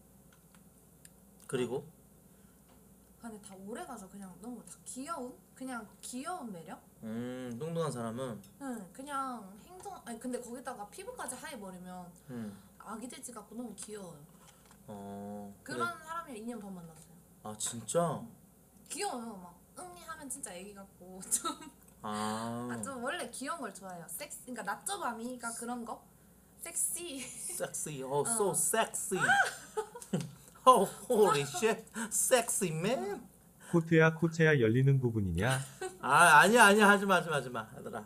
그리고 근데 다 오래 가서 그냥 너무 다 귀여운? 그냥 귀여운 매력? 뚱뚱한 사람은 응, 그냥 행동. 아니 근데 거기다가 피부까지 하얘버리면 아기 돼지 같고 너무 귀여워요. 그래. 그런 사람이랑 2년 반 만났어요. 아 진짜? 귀여워요. 막 응리하면 진짜 애기 같고 좀. 아 좀 원래 귀여운 걸 좋아해요. 섹스, 그러니까 낮저밤이가 그런 거. 섹시. 섹시. so sexy. oh holy shit. sexy man. 코트야 코체야 열리는 부분이냐? 아니야 하지마 얘들아.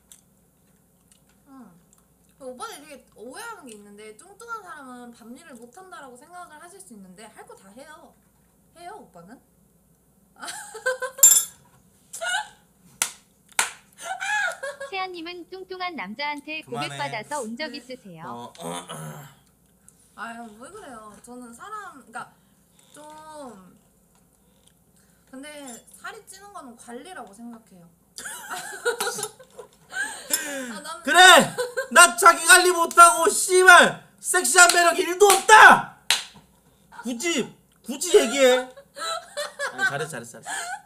오빠들 되게 오해하는 게 있는데 뚱뚱한 사람은 밤일을 못한다라고 생각을 하실 수 있는데 할 거 다 해요. 해요 오빠는? 채아님은 뚱뚱한 남자한테 그만해. 고백받아서 온 적 있으세요? 아유 왜 그래요? 저는 사람, 그러니까 좀 근데 살이 찌는 거는 관리라고 생각해요. 난 그래! 나 자기 관리 못하고 씨발 섹시한 매력 1도 없다! 굳이 얘기해. 아니, 잘했어.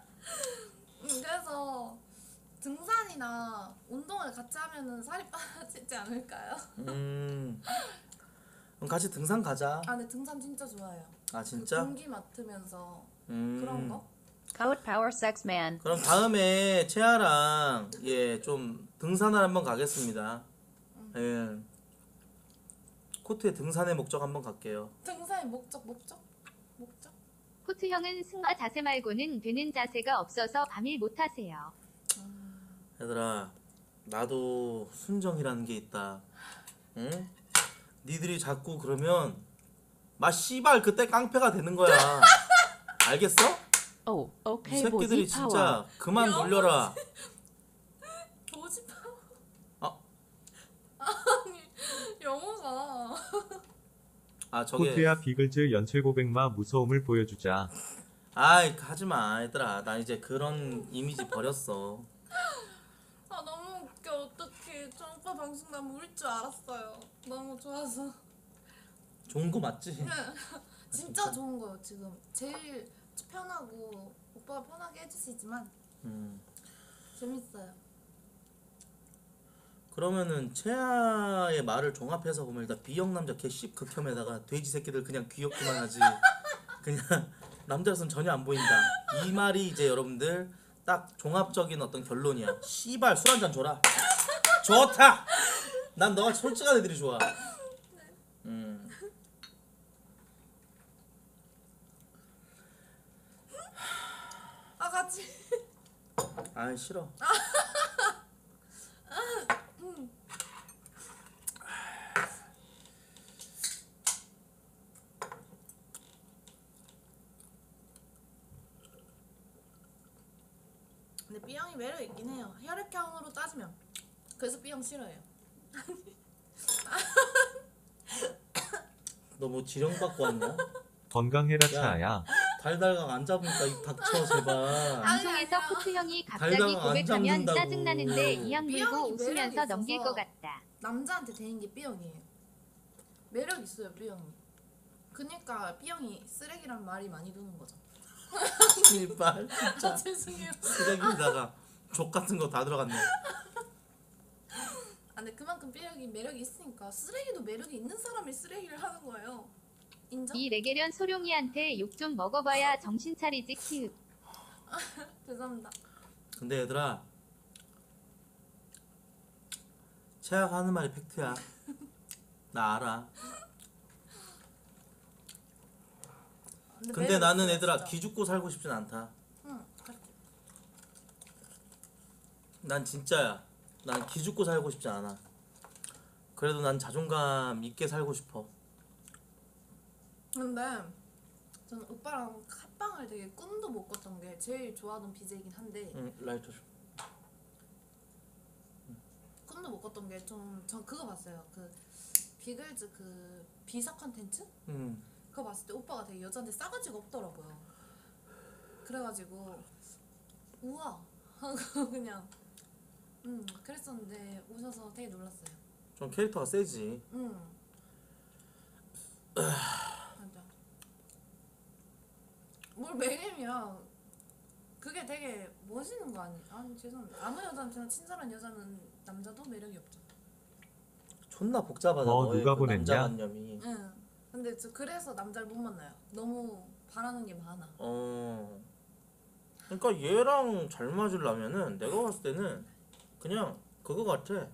그래서 등산이나 운동을 같이 하면은 살이 빠지지 않을까요? 그럼 같이 등산 가자. 아 근데 등산 진짜 좋아해요. 아 진짜? 공기 맡으면서 그런 거? Code Power Sex Man. 그럼 다음에 채아랑 좀 등산을 한번 가겠습니다. 예. 코트에 등산의 목적 한번 갈게요. 등산의 목적? 코트 형은 승마 자세 말고는 되는 자세가 없어서 밤일 못 하세요. 얘들아 나도 순정이라는 게 있다. 응? 니들이 자꾸 그러면 마 씨발 그때 깡패가 되는 거야. 알겠어? Oh, 이 okay, 새끼들이 Bozy Power. 진짜 그만 놀려라. 도지파. 어? 아니 영어가. 저게 코트야 비글즈 연출 고백마 무서움을 보여주자. 아이 하지마 얘들아 나 이제 그런 이미지 버렸어. 아 너무 웃겨. 어떡해. 저 오빠 방송 나면 울 줄 알았어요. 너무 좋아서. 좋은 거 맞지? 진짜 좋은 거예요 지금. 제일 편하고 오빠가 편하게 해주시지만 재밌어요. 그러면은 채아의 말을 종합해서 보면 일단 B형 남자 개씹 극혐에다가 돼지 새끼들 그냥 귀엽기만 하지 그냥 남자로서는 전혀 안 보인다. 이 말이 이제 여러분들 딱 종합적인 어떤 결론이야. 씨발 술 한잔 줘라. 좋다. 난 너가 솔직한 애들이 좋아. 아 같이. 아이 싫어. 근데 B형이 매력 있긴 해요. 혈액형으로 따지면. 그래서 B형 싫어해요. 너 뭐 지령 받고 왔냐? 건강해라 야. 차야. 달달강 안 잡으니까 입 닥쳐 제발. 방송에서 코트 형이 갑자기 달달한 안 고백하면 잡는다고. 짜증나는데 이 형 B형이 물고 매력이 웃으면서 넘길 있어서. 것 같다. 남자한테 대인 게 B형이에요. 매력 있어요 B형이. 그니까 B형이 쓰레기란 말이 많이 도는 거죠. 씨발 아 진짜 죄송해요. 쓰레기에다가 족 같은 거 다 들어갔네. 아 근데 그만큼 B형이 매력이 있으니까 쓰레기도 매력이 있는 사람이 쓰레기를 하는 거예요. 인정? 이 레게련 소룡이한테 욕 좀 먹어봐야 정신 차리지 키읔. 죄송합니다. 근데 얘들아 채아가 하는 말이 팩트야. 나 알아. 근데 매력 나는 있어요, 얘들아 진짜. 기죽고 살고 싶진 않다. 응. 난 진짜야. 난 기죽고 살고 싶지 않아. 그래도 난 자존감 있게 살고 싶어. 근데 저는 오빠랑 합방을 되게 꿈도 못 꿨던 게 제일 좋아하던 BJ이긴 한데 응, 라이터 줘. 꿈도 못 꿨던 게 좀 전 그거 봤어요. 그 비글즈 그 비서 컨텐츠? 응. 그거 봤을 때 오빠가 되게 여자한테 싸가지가 없더라고요. 그래가지고 우와 하고 그냥 그랬었는데 오셔서 되게 놀랐어요. 좀 캐릭터가 세지. 맞아. 뭘 매일이야. 그게 되게 멋있는 거 아니? 아니 죄송합니다. 아무 여자한테나 친절한 여자는 남자도 매력이 없죠. 존나 복잡하다. 너의 누가 그 보냈냐? 남자관념이. 응. 근데 저 그래서 남자를 못 만나요. 너무 바라는 게 많아. 그러니까 얘랑 잘 맞으려면은 내가 봤을 때는 그냥 그거 같아.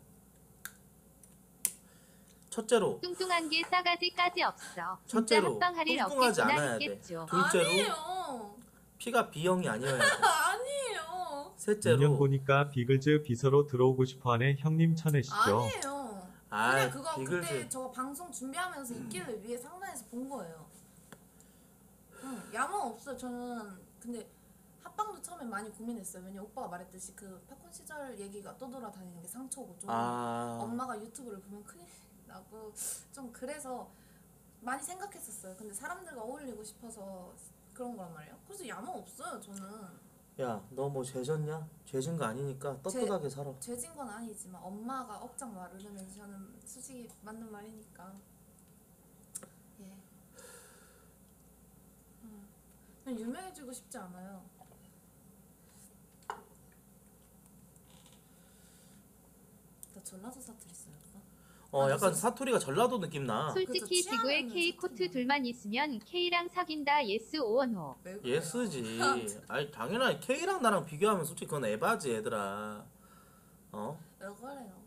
첫째로 뚱뚱한 게 싸가지까지 없어. 진짜 첫째로 합방 할 일 뚱뚱하지 없겠구나 않아야 돼. 했겠죠. 둘째로 아니에요. 피가 B형이 아니어야 돼. 아니에요. 셋째로 인연 보니까 비글즈 비서로 들어오고 싶어하는 형님 쳐내시죠. 아니에요. 그냥 그거 비글즈. 그때 저 방송 준비하면서 있길래 위에 상단에서 본 거예요. 야망 없어요. 저는 근데 합방도 처음에 많이 고민했어요. 왜냐 오빠가 말했듯이 그 팝콘 시절 얘기가 떠돌아다니는 게 상처고 좀 엄마가 유튜브를 보면 큰일 나고 좀 그래서 많이 생각했었어요. 근데 사람들과 어울리고 싶어서 그런 거란 말이에요. 그래서 야망 없어요. 저는 야, 너 뭐 죄졌냐? 죄진 거 아니니까 떳떳하게 살아. 죄진 건 아니지만 엄마가 억장 말을 하면서 저는 솔직히 맞는 말이니까 예. 그냥 유명해지고 싶지 않아요. 나 전라도 사투리 써였어? 약간 사투리가 전라도 느낌 나. 솔직히 그쵸, 지구에 취향은 K 코트 좋잖아. 둘만 있으면 K랑 사귄다 예스 오원호. 왜 그래요? 예스지. 아니 당연하게 K랑 나랑 비교하면 솔직히 그건 에바지 얘들아. 왜 그래요?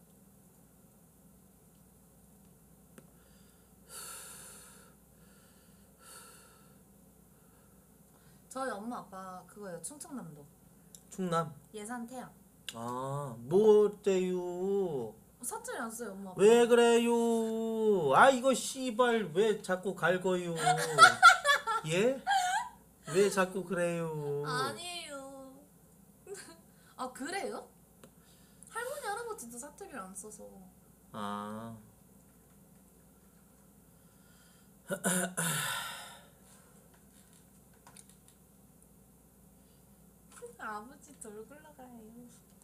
저희 엄마 아빠 그거예요. 충청남도 충남. 예산 태양. 뭐 어때요? 사투리 안 써요 엄마 아빠. 왜 그래요? 이거 씨발 왜 자꾸 갈거요? 예? 왜 자꾸 그래요? 아니에요. 아 그래요? 할머니 할아버지도 사투리를 안 써서. 아버지도 얼굴 나가요.